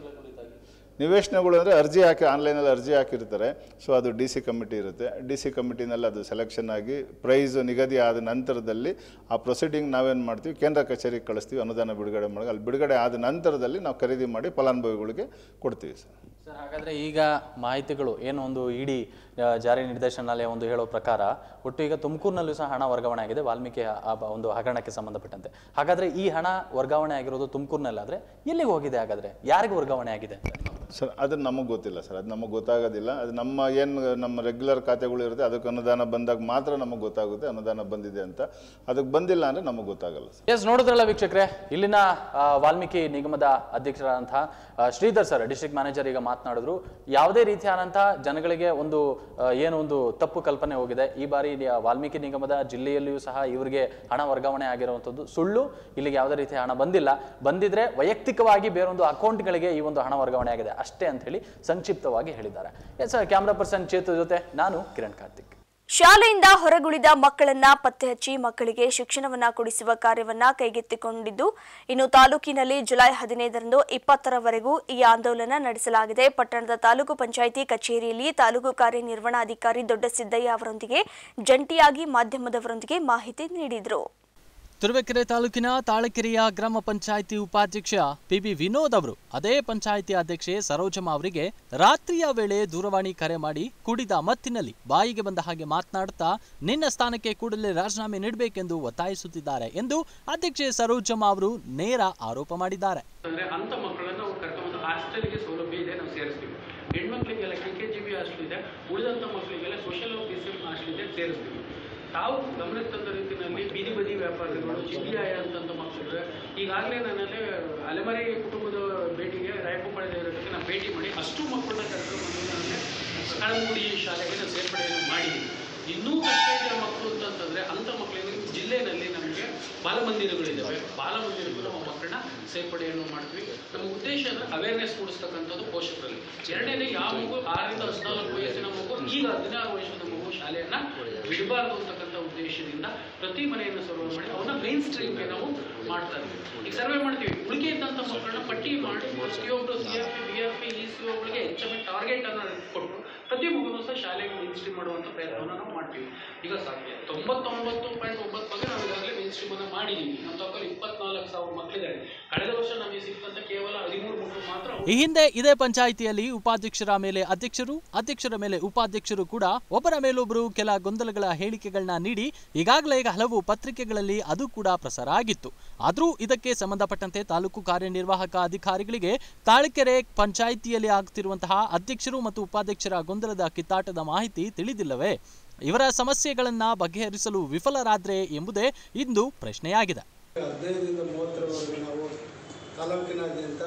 ನಿವೇಶನಗಳು ಅಂದರೆ ಅರ್ಜಿ ಹಾಕಿ ಆನ್ಲೈನಲ್ಲಿ ಅರ್ಜಿ ಹಾಕಿರ್ತಾರೆ. ಸೊ ಅದು ಡಿ ಸಿ ಕಮಿಟಿ ಇರುತ್ತೆ. ಡಿ ಸಿ ಕಮಿಟಿನಲ್ಲಿ ಅದು ಸೆಲೆಕ್ಷನ್ ಆಗಿ ಪ್ರೈಸ್ ನಿಗದಿ ಆದ ನಂತರದಲ್ಲಿ ಆ ಪ್ರೊಸೀಡಿಂಗ್ ನಾವೇನು ಮಾಡ್ತೀವಿ, ಕೇಂದ್ರ ಕಚೇರಿಗೆ ಕಳಿಸ್ತೀವಿ, ಅನುದಾನ ಬಿಡುಗಡೆ ಮಾಡಿ. ಅಲ್ಲಿ ಬಿಡುಗಡೆ ಆದ ನಂತರದಲ್ಲಿ ನಾವು ಖರೀದಿ ಮಾಡಿ ಫಲಾನುಭವಿಗಳಿಗೆ ಕೊಡ್ತೀವಿ ಸರ್. ಸರ್ ಹಾಗಾದರೆ ಈಗ ಮಾಹಿತಿಗಳು ಏನು ಒಂದು ಇಡಿ ಜಾರಿ ನಿರ್ದೇಶನಾಲಯ ಒಂದು ಹೇಳೋ ಪ್ರಕಾರ ಒಟ್ಟು ಈಗ ತುಮಕೂರಿನಲ್ಲೂ ಸಹ ಹಣ ವರ್ಗಾವಣೆ ಆಗಿದೆ ವಾಲ್ಮೀಕಿ ಒಂದು ಹಗರಣಕ್ಕೆ ಸಂಬಂಧಪಟ್ಟಂತೆ. ಹಾಗಾದರೆ ಈ ಹಣ ವರ್ಗಾವಣೆ ಆಗಿರೋದು ತುಮಕೂರಿನಲ್ಲಾದರೆ ಎಲ್ಲಿಗೆ ಹೋಗಿದೆ, ಹಾಗಾದರೆ ಯಾರಿಗೆ ವರ್ಗಾವಣೆ ಆಗಿದೆ ಸರ್? ಅದು ನಮಗೆ ಗೊತ್ತಿಲ್ಲ ಸರ್, ಅದು ನಮಗೆ ಗೊತ್ತಾಗೋದಿಲ್ಲ. ಅದು ನಮ್ಮ ಏನು ನಮ್ಮ ರೆಗ್ಯುಲರ್ ಖಾತೆಗಳು ಇರುತ್ತೆ ಅದಕ್ಕೆ ಅನುದಾನ ಬಂದಾಗ ಮಾತ್ರ ನಮಗೆ ಗೊತ್ತಾಗುತ್ತೆ ಅನುದಾನ ಬಂದಿದೆ ಅಂತ. ಅದಕ್ಕೆ ಬಂದಿಲ್ಲ ಅಂದರೆ ನಮಗೆ ಗೊತ್ತಾಗಲ್ಲ ಸರ್. ಎಸ್, ನೋಡಿದ್ರಲ್ಲ ವೀಕ್ಷಕರೇ, ಇಲ್ಲಿನ ವಾಲ್ಮೀಕಿ ನಿಗಮದ ಅಧ್ಯಕ್ಷರಾದಂತಹ ಶ್ರೀಧರ್ ಸರ್, ಡಿಸ್ಟ್ರಿಕ್ಟ್ ಮ್ಯಾನೇಜರ್, ಈಗ ಮಾತನಾಡಿದ್ರು. ಯಾವುದೇ ರೀತಿಯಾದಂತಹ ಜನಗಳಿಗೆ ಒಂದು ಏನು ಒಂದು ತಪ್ಪು ಕಲ್ಪನೆ ಹೋಗಿದೆ. ಈ ಬಾರಿ ವಾಲ್ಮೀಕಿ ನಿಗಮದ ಜಿಲ್ಲೆಯಲ್ಲಿಯೂ ಸಹ ಇವರಿಗೆ ಹಣ ವರ್ಗಾವಣೆ ಆಗಿರುವಂಥದ್ದು ಸುಳ್ಳು. ಇಲ್ಲಿಗೆ ಯಾವುದೇ ರೀತಿಯ ಹಣ ಬಂದಿಲ್ಲ. ಬಂದಿದ್ರೆ ವೈಯಕ್ತಿಕವಾಗಿ ಬೇರೊಂದು ಅಕೌಂಟ್ಗಳಿಗೆ ಈ ಒಂದು ಹಣ ವರ್ಗಾವಣೆ ಆಗಿದೆ ಅಷ್ಟೇ ಅಂತ ಹೇಳಿ ಸಂಕ್ಷಿಪ್ತವಾಗಿ ಹೇಳಿದ್ದಾರೆ. ಎಸ್, ಕ್ಯಾಮ್ರಾ ಪರ್ಸನ್ ಚೇತು ಜೊತೆ ನಾನು ಕಿರಣ್ ಕಾರ್ತಿಕ್. ಶಾಲೆಯಿಂದ ಹೊರಗುಳಿದ ಮಕ್ಕಳನ್ನ ಪತ್ತೆ ಹಚ್ಚಿ ಮಕ್ಕಳಿಗೆ ಶಿಕ್ಷಣವನ್ನ ಕೊಡಿಸುವ ಕಾರ್ಯವನ್ನ ಕೈಗೆತ್ತಿಕೊಂಡಿದ್ದು, ಇನ್ನು ತಾಲೂಕಿನಲ್ಲಿ ಜುಲೈ ಹದಿನೈದರಂದು ಇಪ್ಪತ್ತರವರೆಗೂ ಈ ಆಂದೋಲನ ನಡೆಸಲಾಗಿದೆ. ಪಟ್ಟಣದ ತಾಲೂಕು ಪಂಚಾಯಿತಿ ಕಚೇರಿಯಲ್ಲಿ ತಾಲೂಕು ಕಾರ್ಯನಿರ್ವಹಣಾಧಿಕಾರಿ ದೊಡ್ಡ ಸಿದ್ದಯ್ಯ ಅವರೊಂದಿಗೆ ಜಂಟಿಯಾಗಿ ಮಾಧ್ಯಮದವರೊಂದಿಗೆ ಮಾಹಿತಿ ನೀಡಿದರು. ತುರುವೇಕೆರೆ ತಾಲೂಕಿನ ತಾಳಕೆರೆಯ ಗ್ರಾಮ ಪಂಚಾಯಿತಿ ಉಪಾಧ್ಯಕ್ಷ ಪಿ ಬಿ ವಿನೋದ್ ಅವರು ಅದೇ ಪಂಚಾಯಿತಿ ಅಧ್ಯಕ್ಷೆ ಸರೋಜಮ್ಮ ಅವರಿಗೆ ರಾತ್ರಿಯ ವೇಳೆ ದೂರವಾಣಿ ಕರೆ ಮಾಡಿ ಕುಡಿದ ಮತ್ತಿನಲ್ಲಿ ಬಾಯಿಗೆ ಬಂದ ಹಾಗೆ ಮಾತನಾಡುತ್ತಾ ನಿನ್ನ ಸ್ಥಾನಕ್ಕೆ ಕೂಡಲೇ ರಾಜೀನಾಮೆ ನೀಡಬೇಕೆಂದು ಒತ್ತಾಯಿಸುತ್ತಿದ್ದಾರೆ ಎಂದು ಅಧ್ಯಕ್ಷೆ ಸರೋಜಮ್ಮ ಅವರು ನೇರ ಆರೋಪ ಮಾಡಿದ್ದಾರೆ. ಅಂತ ಮಕ್ಕಳನ್ನ ನಾವು ಕರ್ಕೊಂಡು ಹಾಸ್ಟೆಲ್ಗೆ ಸೌಲಭ್ಯ ಇದೆ, ನಾವು ಸೇರಿಸ್ತೀವಿ. ಹೆಣ್ಮಕ್ಳಿಗೆಲ್ಲ K K G B hostel ಇದೆ, ಉಳಿದಂತ ಮಕ್ಕಳಿಗೆಲ್ಲ ಸೋಷಿಯಲ್ ಆಫೀಸರ್ ಹಾಸ್ಟೆಲ್ ಇದೆ, ಸೇರಿಸ್ತೀವಿ. ತಾವು ಗಮನಕ್ಕೆ ತಂದ ರೀತಿಯಲ್ಲಿ ಬೀದಿ ಬದಿ ವ್ಯಾಪಾರಿಗಳು, ಚಿಂದಿಯಾಯ ಅಂತಂತ ಮಕ್ಕಳು ಈಗಾಗಲೇ ನನ್ನಲ್ಲಿ ಅಲೆಮಾರಿ ಕುಟುಂಬದ ಭೇಟಿಗೆ ರಾಯಕೊಂಪಾಳ್ಯದ ಇರೋದಕ್ಕೆ ನಾನು ಭೇಟಿ ಮಾಡಿ ಅಷ್ಟು ಮಕ್ಕಳನ್ನ ಕರ್ಕೊಂಡು ಬಂದು ಕಳಂಗುಡಿ ಶಾಲೆಗೆ ನಾನು ಸೇರ್ಪಡೆಯನ್ನು ಮಾಡಿದ್ದೀನಿ. ಇನ್ನೂ ಕಷ್ಟ ಇರೋ ಮಕ್ಕಳು ಅಂತಂತಂದ್ರೆ ಅಂಥ ಮಕ್ಕಳಿಗೆ ಜಿಲ್ಲೆಯಲ್ಲಿ ನಮಗೆ ಬಾಲಮಂದಿರಗಳಿದ್ದಾವೆ. ಬಾಲಮಂದಿರಗಳು ನಮ್ಮ ಮಕ್ಕಳನ್ನ ಸೇರ್ಪಡೆಯನ್ನು ಮಾಡ್ತೀವಿ. ನಮ್ಮ ಉದ್ದೇಶ ಅಂದ್ರೆ ಅವೇರ್ನೆಸ್ ಮೂಡಿಸ್ತಕ್ಕಂಥದ್ದು ಪೋಷಕರಲ್ಲಿ. ಎರಡನೇ, ಯಾವ ಮಗು ಆರರಿಂದ ಹದಿನಾಲ್ಕು ವಯಸ್ಸಿನ ಮಗು ಈಗ ಹದಿನಾರು ವರ್ಷದ ಮಗು ಶಾಲೆಯನ್ನ ಬಿಡಬಾರ್ದು ಅಂತಕ್ಕಂಥ ಉದ್ದೇಶದಿಂದ ಪ್ರತಿ ಮನೆಯನ್ನು ಸರ್ವೆ ಮಾಡಿ ಅವನ್ನ ಮೇನ್ ಸ್ಟ್ರೀಮ್ಗೆ ನಾವು ಮಾಡ್ತಾ ಇದ್ದೀವಿ. ಈಗ ಸರ್ವೆ ಮಾಡ್ತೀವಿ, ಉಳಿಕೆ ಇದ್ದಂಥ ಮಕ್ಕಳನ್ನ ಪಟ್ಟಿ ಮಾಡಿ ಪ್ರತಿಯೊಬ್ಬರು C R P B R P E C ಒಗಳಿಗೆ ಹೆಚ್ಚು ಟಾರ್ಗೆಟ್ ಅನ್ನು ಕೊಟ್ಟು ಪ್ರತಿ ಮಗುನೂ ಸಹ ಶಾಲೆಗೆ ಮೇನ್ ಸ್ಟ್ರೀಮ್ ಮಾಡುವಂಥ ಪ್ರಯತ್ನವನ್ನು ನಾವು ಮಾಡ್ತೀವಿ. ಈಗ ಸಾಧ್ಯ ತೊಂಬತ್ತೊಂಬತ್ತು ಪಾಯಿಂಟ್ ಒಂಬತ್ತು ಬಗ್ಗೆ ನಾವು ಈಗಾಗಲೇ ಮೇನ್ ಸ್ಟ್ರೀಮ್ ಅನ್ನು ಮಾಡಿದ್ದೀವಿ. ನಮ್ಮ ತಕ್ಕಲ್ಲಿ ಇಪ್ಪತ್ನಾಲ್ಕು ಸಾವಿರ ಮಕ್ಕಳಿದ್ದಾರೆ. ಕಳೆದ ವರ್ಷ ನಮಗೆ ಸಿಕ್ಕಂತ ಕೇವಲ ಹದಿಮೂರು ಮಕ್ಕಳು ಮಾತ್ರ. ಈ ಹಿಂದೆ ಇದೇ ಪಂಚಾಯಿತಿಯಲ್ಲಿ ಉಪಾಧ್ಯಕ್ಷರ ಮೇಲೆ ಅಧ್ಯಕ್ಷರು, ಅಧ್ಯಕ್ಷರ ಮೇಲೆ ಉಪಾಧ್ಯಕ್ಷರು ಕೂಡ ಒಬ್ಬರ ಮೇಲೊಬ್ಬರು ಕೆಲ ಗೊಂದಲಗಳ ಹೇಳಿಕೆಗಳನ್ನ ನೀಡಿ ಈಗಾಗಲೇ ಹಲವು ಪತ್ರಿಕೆಗಳಲ್ಲಿ ಅದು ಕೂಡ ಪ್ರಸಾರ ಆಗಿತ್ತು. ಆದರೂ ಇದಕ್ಕೆ ಸಂಬಂಧಪಟ್ಟಂತೆ ತಾಲೂಕು ಕಾರ್ಯನಿರ್ವಾಹಕ ಅಧಿಕಾರಿಗಳಿಗೆ ತಾಳಕೆರೆ ಪಂಚಾಯಿತಿಯಲ್ಲಿ ಆಗ್ತಿರುವಂತಹ ಅಧ್ಯಕ್ಷರು ಮತ್ತು ಉಪಾಧ್ಯಕ್ಷರ ಗೊಂದಲದ ಕಿತ್ತಾಟದ ಮಾಹಿತಿ ತಿಳಿದಿಲ್ಲವೇ? ಇವರ ಸಮಸ್ಯೆಗಳನ್ನ ಬಗೆಹರಿಸಲು ವಿಫಲರಾದ್ರೆ ಎಂಬುದೇ ಇಂದು ಪ್ರಶ್ನೆಯಾಗಿದೆ. ಹದಿನೈದರಿಂದ ಮೂವತ್ತರವರೆಗೆ ನಾವು ತಾಲೂಕಿನಾದ್ಯಂತ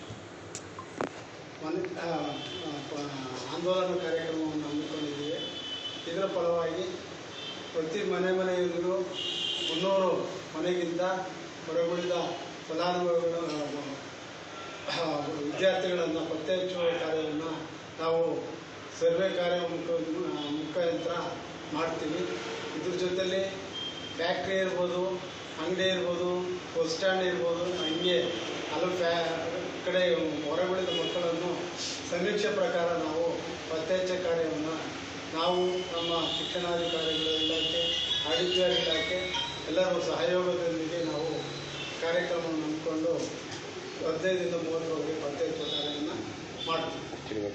ಮನೆ ಆಂದೋಲನ ಕಾರ್ಯಕ್ರಮವನ್ನು ಹಮ್ಮಿಕೊಂಡಿದ್ದೀವಿ. ಇದರ ಫಲವಾಗಿ ಪ್ರತಿ ಮನೆ ಮನೆಯಲ್ಲೂ ಮುನ್ನೂರು ಮನೆಗಿಂತ ಹೊರಗುಳಿದ ಫಲಾನುಭವಿಗಳ ವಿದ್ಯಾರ್ಥಿಗಳನ್ನು ಪತ್ತೆ ಹಚ್ಚುವ ಕಾರ್ಯವನ್ನು ನಾವು ಸರ್ವೆ ಕಾರ್ಯ ಮುಖ ಮುಖಾಂತರ ಮಾಡ್ತೀವಿ. ಇದ್ರ ಜೊತೆಯಲ್ಲಿ ಫ್ಯಾಕ್ಟ್ರಿ ಇರ್ಬೋದು, ಅಂಗಡಿ ಇರ್ಬೋದು, ಬಸ್ ಸ್ಟ್ಯಾಂಡ್ ಇರ್ಬೋದು, ಹಂಗೆ ಹಲವು ಫ್ಯಾ ಈ ಕಡೆ ಹೊರಗುಳಿದ ಮಕ್ಕಳನ್ನು ಸಮೀಕ್ಷೆ ಪ್ರಕಾರ ನಾವು ಪತ್ತೆ ಹಚ್ಚೋ ಕಾರ್ಯವನ್ನು ನಾವು ನಮ್ಮ ಶಿಕ್ಷಣಾಧಿಕಾರಿಗಳ ಇಲಾಖೆ ಆರೋಗ್ಯ ಇಲಾಖೆ ಎಲ್ಲರ ಸಹಯೋಗದೊಂದಿಗೆ ನಾವು ಕಾರ್ಯಕ್ರಮವನ್ನು ಹಮ್ಮಿಕೊಂಡು ಹದಿನೈದರಿಂದ ಮೂವತ್ತರವರೆಗೆ ಪತ್ತೆ ಹಚ್ಚುವ ಕಾರ್ಯವನ್ನು ಮಾಡ್ತೀವಿ.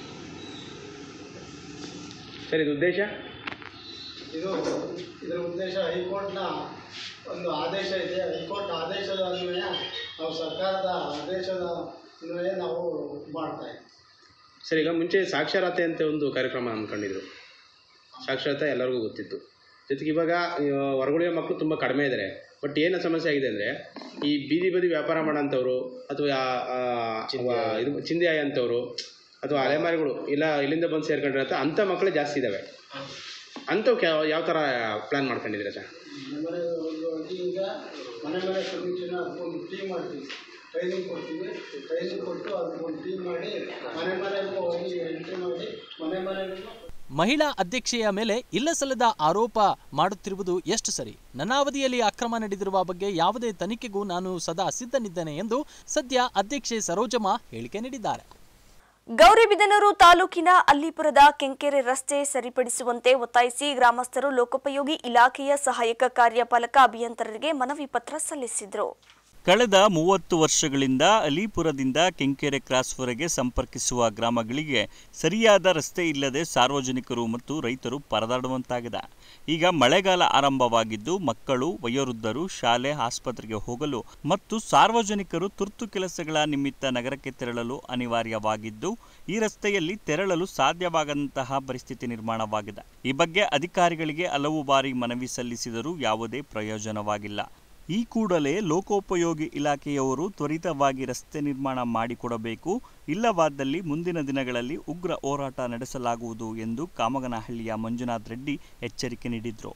ಸರ್, ಇದು ಉದ್ದೇಶ ಇದು ಇದರ ಉದ್ದೇಶ ಹೈಕೋರ್ಟ್ನ ಒಂದು ಆದೇಶ ಇದೆ. ಹೈಕೋರ್ಟ್ ಆದೇಶದ ಅನ್ವಯ ನಾವು ಸರ್ಕಾರದ ಆದೇಶದ ಅನ್ವಯ ನಾವು ಮಾಡ್ತಾ ಇದ್ದೀವಿ. ಸರ್, ಈಗ ಮುಂಚೆ ಸಾಕ್ಷರತೆ ಅಂತ ಒಂದು ಕಾರ್ಯಕ್ರಮ ಅಂದ್ಕೊಂಡಿದ್ರು. ಸಾಕ್ಷರತೆ ಎಲ್ಲರಿಗೂ ಗೊತ್ತಿತ್ತು. ಜೊತೆಗೆ ಇವಾಗ ಹೊರಗುಳಿಯ ಮಕ್ಕಳು ತುಂಬ ಕಡಿಮೆ ಇದ್ದಾರೆ. ಬಟ್ ಏನು ಸಮಸ್ಯೆ ಆಗಿದೆ ಅಂದರೆ ಈ ಬೀದಿ ಬದಿ ವ್ಯಾಪಾರ ಮಾಡೋಂಥವ್ರು ಅಥವಾ ಇದು ಚಿಂದಿಯಾಯ ಅಂಥವ್ರು ಅಥವಾ ಅಲೆಮಾರಿಗಳು ಇಲ್ಲ ಇಲ್ಲಿಂದ ಬಂದು ಸೇರ್ಕೊಂಡಿರತ್ತೆ ಅಂಥ ಮಕ್ಕಳೇ ಜಾಸ್ತಿ ಇದ್ದಾವೆ. ಅಂಥವ್ಕೆ ಯಾವ ಥರ ಪ್ಲ್ಯಾನ್ ಮಾಡ್ಕೊಂಡಿದ್ದೀರಾ ಸರ್? ಮನೆ ಒಂದು ಈಗ ಮನೆ ಮನೆ ಸಮೀಕ್ಷೆನ ಒಂದು ಟೀಮ್ ಮಾಡ್ತೀವಿ, ಟ್ರೈನಿಂಗ್ ಕೊಡ್ತೀವಿ. ಟ್ರೈನಿಂಗ್ ಕೊಟ್ಟು ಅದಕ್ಕೆ ಒಂದು ಟೀಮ್ ಮಾಡಿ ಮನೆ ಮನೆಗೂ ಹೋಗಿ ಎಂಟ್ರಿ ಮಾಡಿ ಮನೆ ಮನೆಗೂ. ಮಹಿಳಾ ಅಧ್ಯಕ್ಷೆಯ ಮೇಲೆ ಇಲ್ಲಸಲ್ಲದ ಆರೋಪ ಮಾಡುತ್ತಿರುವುದು ಎಷ್ಟು ಸರಿ? ನನ್ನ ಅವಧಿಯಲ್ಲಿ ಅಕ್ರಮ ನಡೆದಿರುವ ಬಗ್ಗೆ ಯಾವುದೇ ತನಿಖೆಗೂ ನಾನು ಸದಾ ಸಿದ್ಧನಿದ್ದೇನೆ ಎಂದು ಸದ್ಯ ಅಧ್ಯಕ್ಷೆ ಸರೋಜಮ್ಮ ಹೇಳಿಕೆ ನೀಡಿದ್ದಾರೆ. ಗೌರಿಬಿದನೂರು ತಾಲೂಕಿನ ಅಲ್ಲಿಪುರದ ಕೆಂಕೆರೆ ರಸ್ತೆ ಸರಿಪಡಿಸುವಂತೆ ಒತ್ತಾಯಿಸಿ ಗ್ರಾಮಸ್ಥರು ಲೋಕೋಪಯೋಗಿ ಇಲಾಖೆಯ ಸಹಾಯಕ ಕಾರ್ಯಪಾಲಕ ಅಭಿಯಂತರರಿಗೆ ಮನವಿ ಪತ್ರ ಸಲ್ಲಿಸಿದರು. ಕಳೆದ ಮೂವತ್ತು ವರ್ಷಗಳಿಂದ ಅಲಿಪುರದಿಂದ ಕೆಂಕೆರೆ ಕ್ರಾಸ್ವರೆಗೆ ಸಂಪರ್ಕಿಸುವ ಗ್ರಾಮಗಳಿಗೆ ಸರಿಯಾದ ರಸ್ತೆ ಇಲ್ಲದೆ ಸಾರ್ವಜನಿಕರು ಮತ್ತು ರೈತರು ಪರದಾಡುವಂತಾಗಿದೆ. ಈಗ ಮಳೆಗಾಲ ಆರಂಭವಾಗಿದ್ದು ಮಕ್ಕಳು, ವಯೋವೃದ್ಧರು ಶಾಲೆ, ಆಸ್ಪತ್ರೆಗೆ ಹೋಗಲು ಮತ್ತು ಸಾರ್ವಜನಿಕರು ತುರ್ತು ಕೆಲಸಗಳ ನಿಮಿತ್ತ ನಗರಕ್ಕೆ ತೆರಳಲು ಅನಿವಾರ್ಯವಾಗಿದ್ದು ಈ ರಸ್ತೆಯಲ್ಲಿ ತೆರಳಲು ಸಾಧ್ಯವಾಗದಂತಹ ಪರಿಸ್ಥಿತಿ ನಿರ್ಮಾಣವಾಗಿದೆ. ಈ ಬಗ್ಗೆ ಅಧಿಕಾರಿಗಳಿಗೆ ಹಲವು ಬಾರಿ ಮನವಿ ಸಲ್ಲಿಸಿದರೂ ಯಾವುದೇ ಪ್ರಯೋಜನವಾಗಿಲ್ಲ. ಈ ಕೂಡಲೇ ಲೋಕೋಪಯೋಗಿ ಇಲಾಖೆಯವರು ತ್ವರಿತವಾಗಿ ರಸ್ತೆ ನಿರ್ಮಾಣ ಮಾಡಿಕೊಡಬೇಕು, ಇಲ್ಲವಾದಲ್ಲಿ ಮುಂದಿನ ದಿನಗಳಲ್ಲಿ ಉಗ್ರ ಹೋರಾಟ ನಡೆಸಲಾಗುವುದು ಎಂದು ಕಾಮಗನಹಳ್ಳಿಯ ಮಂಜುನಾಥ್ ರೆಡ್ಡಿ ಎಚ್ಚರಿಕೆ ನೀಡಿದರು.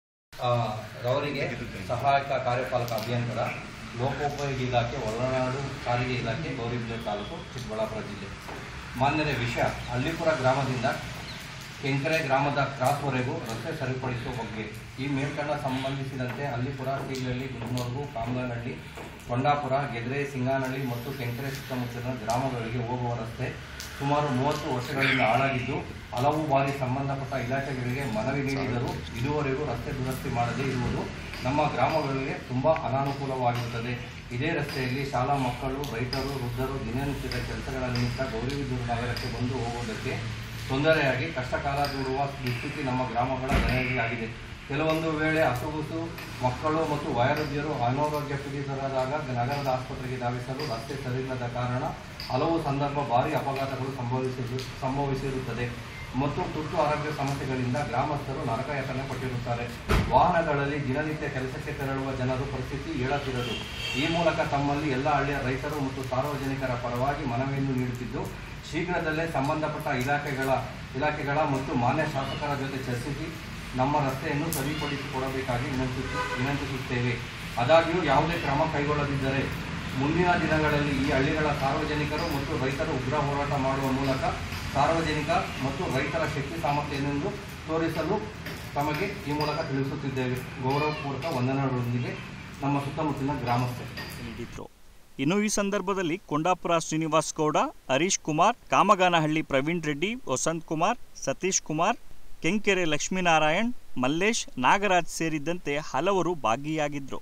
ಅವರಿಗೆ ಸಹಾಯಕ ಕಾರ್ಯಪಾಲಕ ಅಭಿಯಂತರ ಲೋಕೋಪಯೋಗಿ ಇಲಾಖೆ, ಒಳನಾಡು ಸಾರಿಗೆ ಇಲಾಖೆ, ಗೌರಿಬಿದನೂರು ತಾಲೂಕು, ಚಿಕ್ಕಬಳ್ಳಾಪುರ ಜಿಲ್ಲೆ. ಮಾನ್ಯರ ವಿಷಯ, ಅಲ್ಲಿಪುರ ಗ್ರಾಮದಿಂದ ಕೆಂಕೆರೆ ಗ್ರಾಮದ ಕ್ರಾಸ್ವರೆಗೂ ರಸ್ತೆ ಸರಿಪಡಿಸುವ ಬಗ್ಗೆ ಈ ಮೇಲ್ಕಂಡ ಸಂಬಂಧಿಸಿದಂತೆ ಅಲ್ಲಿಪುರ, ತೀಗಲಹಳ್ಳಿ, ಗುಂಡ್ನೂರು, ಕಾಮಗನಹಳ್ಳಿ, ಕೊಂಡಾಪುರ, ಗೆದ್ರೆ, ಸಿಂಗಾನಹಳ್ಳಿ ಮತ್ತು ಕೆಂಕೆರೆ ಸುತ್ತಮುತ್ತಲಿನ ಗ್ರಾಮಗಳಿಗೆ ಹೋಗುವ ರಸ್ತೆ ಸುಮಾರು ಮೂವತ್ತು ವರ್ಷಗಳಿಂದ ಹಾಳಾಗಿದ್ದು ಹಲವು ಬಾರಿ ಸಂಬಂಧಪಟ್ಟ ಇಲಾಖೆಗಳಿಗೆ ಮನವಿ ನೀಡಿದರೂ ಇದುವರೆಗೂ ರಸ್ತೆ ದುರಸ್ತಿ ಮಾಡದೇ ಇರುವುದು ನಮ್ಮ ಗ್ರಾಮಗಳಿಗೆ ತುಂಬ ಅನಾನುಕೂಲವಾಗಿರುತ್ತದೆ. ಇದೇ ರಸ್ತೆಯಲ್ಲಿ ಶಾಲಾ ಮಕ್ಕಳು, ರೈತರು, ವೃದ್ಧರು ದಿನನಿತ್ಯದ ಕೆಲಸಗಳ ನಿಮಿತ್ತ ಗೌರಿಬಿದನೂರು ನಗರಕ್ಕೆ ಬಂದು ಹೋಗುವುದಕ್ಕೆ ತೊಂದರೆಯಾಗಿ ಕಷ್ಟಕಾಲ ದೂಡುವ ದುಸ್ಥಿತಿ ನಮ್ಮ ಗ್ರಾಮಗಳ ಜನರಿಗಾಗಿದೆ. ಕೆಲವೊಂದು ವೇಳೆ ಹಸುಗುಸು ಮಕ್ಕಳು ಮತ್ತು ವಯೋವೃದ್ಧರು ಅನಾರೋಗ್ಯ ಪೀಡಿತರಾದಾಗ ನಗರದ ಆಸ್ಪತ್ರೆಗೆ ಧಾವಿಸಲು ರಸ್ತೆ ಸರಿಯಿಲ್ಲದ ಕಾರಣ ಹಲವು ಸಂದರ್ಭ ಭಾರೀ ಅಪಘಾತಗಳು ಸಂಭವಿಸಿ ಸಂಭವಿಸಿರುತ್ತದೆ ಮತ್ತು ತುರ್ತು ಆರೋಗ್ಯ ಸಮಸ್ಯೆಗಳಿಂದ ಗ್ರಾಮಸ್ಥರು ನರಕಯಾತನೆ ಪಟ್ಟಿರುತ್ತಾರೆ. ವಾಹನಗಳಲ್ಲಿ ದಿನನಿತ್ಯ ಕೆಲಸಕ್ಕೆ ತೆರಳುವ ಜನರು ಪರಿಸ್ಥಿತಿ ಹೇಳುತ್ತಿರದು. ಈ ಮೂಲಕ ತಮ್ಮಲ್ಲಿ ಎಲ್ಲ ಹಳ್ಳಿಯ ರೈತರು ಮತ್ತು ಸಾರ್ವಜನಿಕರ ಪರವಾಗಿ ಮನವಿಯನ್ನು ನೀಡುತ್ತಿದ್ದು ಶೀಘ್ರದಲ್ಲೇ ಸಂಬಂಧಪಟ್ಟ ಇಲಾಖೆಗಳ ಇಲಾಖೆಗಳ ಮತ್ತು ಮಾನ್ಯ ಶಾಸಕರ ಜೊತೆ ಚರ್ಚಿಸಿ ನಮ್ಮ ರಸ್ತೆಯನ್ನು ಸರಿಪಡಿಸಿಕೊಡಬೇಕಾಗಿ ವಿನಂತಿಸು ವಿನಂತಿಸುತ್ತೇವೆ. ಆದಾಗ್ಯೂ ಯಾವುದೇ ಕ್ರಮ ಕೈಗೊಳ್ಳದಿದ್ದರೆ ಮುಂದಿನ ದಿನಗಳಲ್ಲಿ ಈ ಹಳ್ಳಿಗಳ ಸಾರ್ವಜನಿಕರು ಮತ್ತು ರೈತರು ಉಗ್ರ ಹೋರಾಟ ಮಾಡುವ ಮೂಲಕ ಸಾರ್ವಜನಿಕ ಮತ್ತು ರೈತರ ಶಕ್ತಿ ಸಾಮರ್ಥ್ಯವನ್ನು ತೋರಿಸಲು ತಮಗೆ ಈ ಮೂಲಕ ತಿಳಿಸುತ್ತಿದ್ದೇವೆ. ಗೌರವಪೂರ್ವಕ ವಂದನೆಗಳೊಂದಿಗೆ ನಮ್ಮ ಸುತ್ತಮುತ್ತಲಿನ ಗ್ರಾಮಸ್ಥರು ನೀಡಿದರು. ಇನ್ನು ಈ ಸಂದರ್ಭದಲ್ಲಿ ಕೊಂಡಾಪುರ ಶ್ರೀನಿವಾಸ್ ಗೌಡ, ಹರೀಶ್ ಕುಮಾರ್, ಕಾಮಗಾನಹಳ್ಳಿ ಪ್ರವೀಣ್ ರೆಡ್ಡಿ, ವಸಂತ್ ಕುಮಾರ್, ಸತೀಶ್ ಕುಮಾರ್, ಕೆಂಕೆರೆ ಲಕ್ಷ್ಮೀನಾರಾಯಣ್, ಮಲ್ಲೇಶ್, ನಾಗರಾಜ್ ಸೇರಿದಂತೆ ಹಲವರು ಭಾಗಿಯಾಗಿದ್ದರು.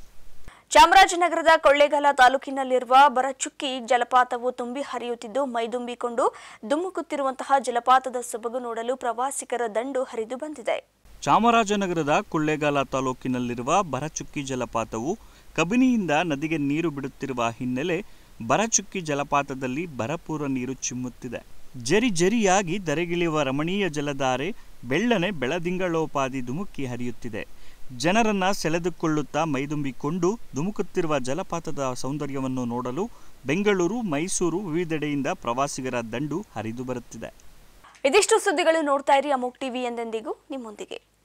ಚಾಮರಾಜನಗರದ ಕೊಳ್ಳೇಗಾಲ ತಾಲೂಕಿನಲ್ಲಿರುವ ಬರಚುಕ್ಕಿ ಜಲಪಾತವು ತುಂಬಿ ಹರಿಯುತ್ತಿದ್ದು ಮೈದುಂಬಿಕೊಂಡು ಧುಮುಕುತ್ತಿರುವಂತಹ ಜಲಪಾತದ ಸೊಬಗು ನೋಡಲು ಪ್ರವಾಸಿಗರ ದಂಡು ಹರಿದು ಬಂದಿದೆ. ಚಾಮರಾಜನಗರದ ಕೊಳ್ಳೇಗಾಲ ತಾಲೂಕಿನಲ್ಲಿರುವ ಬರಚುಕ್ಕಿ ಜಲಪಾತವು ಕಬಿನಿಯಿಂದ ನದಿಗೆ ನೀರು ಬಿಡುತ್ತಿರುವ ಹಿನ್ನೆಲೆ ಬರಚುಕ್ಕಿ ಜಲಪಾತದಲ್ಲಿ ಭರಪೂರ ನೀರು ಚಿಮ್ಮುತ್ತಿದೆ. ಜರಿ ಜರಿಯಾಗಿ ಧರೆಗಿಳಿಯುವ ರಮಣೀಯ ಜಲಧಾರೆ ಬೆಳ್ಳನೆ ಬೆಳದಿಂಗಳೋಪಾದಿ ಧುಮುಕಿ ಹರಿಯುತ್ತಿದೆ. ಜನರನ್ನ ಸೆಳೆದುಕೊಳ್ಳುತ್ತಾ ಮೈದುಂಬಿಕೊಂಡು ಧುಮುಕುತ್ತಿರುವ ಜಲಪಾತದ ಸೌಂದರ್ಯವನ್ನು ನೋಡಲು ಬೆಂಗಳೂರು, ಮೈಸೂರು ವಿವಿಧೆಡೆಯಿಂದ ಪ್ರವಾಸಿಗರ ದಂಡು ಹರಿದು ಬರುತ್ತಿದೆ. ಇದಿಷ್ಟು ಸುದ್ದಿಗಳು. ನೋಡ್ತಾ ಇರಿ ಅಮೋಕ್ ಟಿವಿ, ಎಂದೆಂದಿಗೂ ನಿಮ್ಮೊಂದಿಗೆ.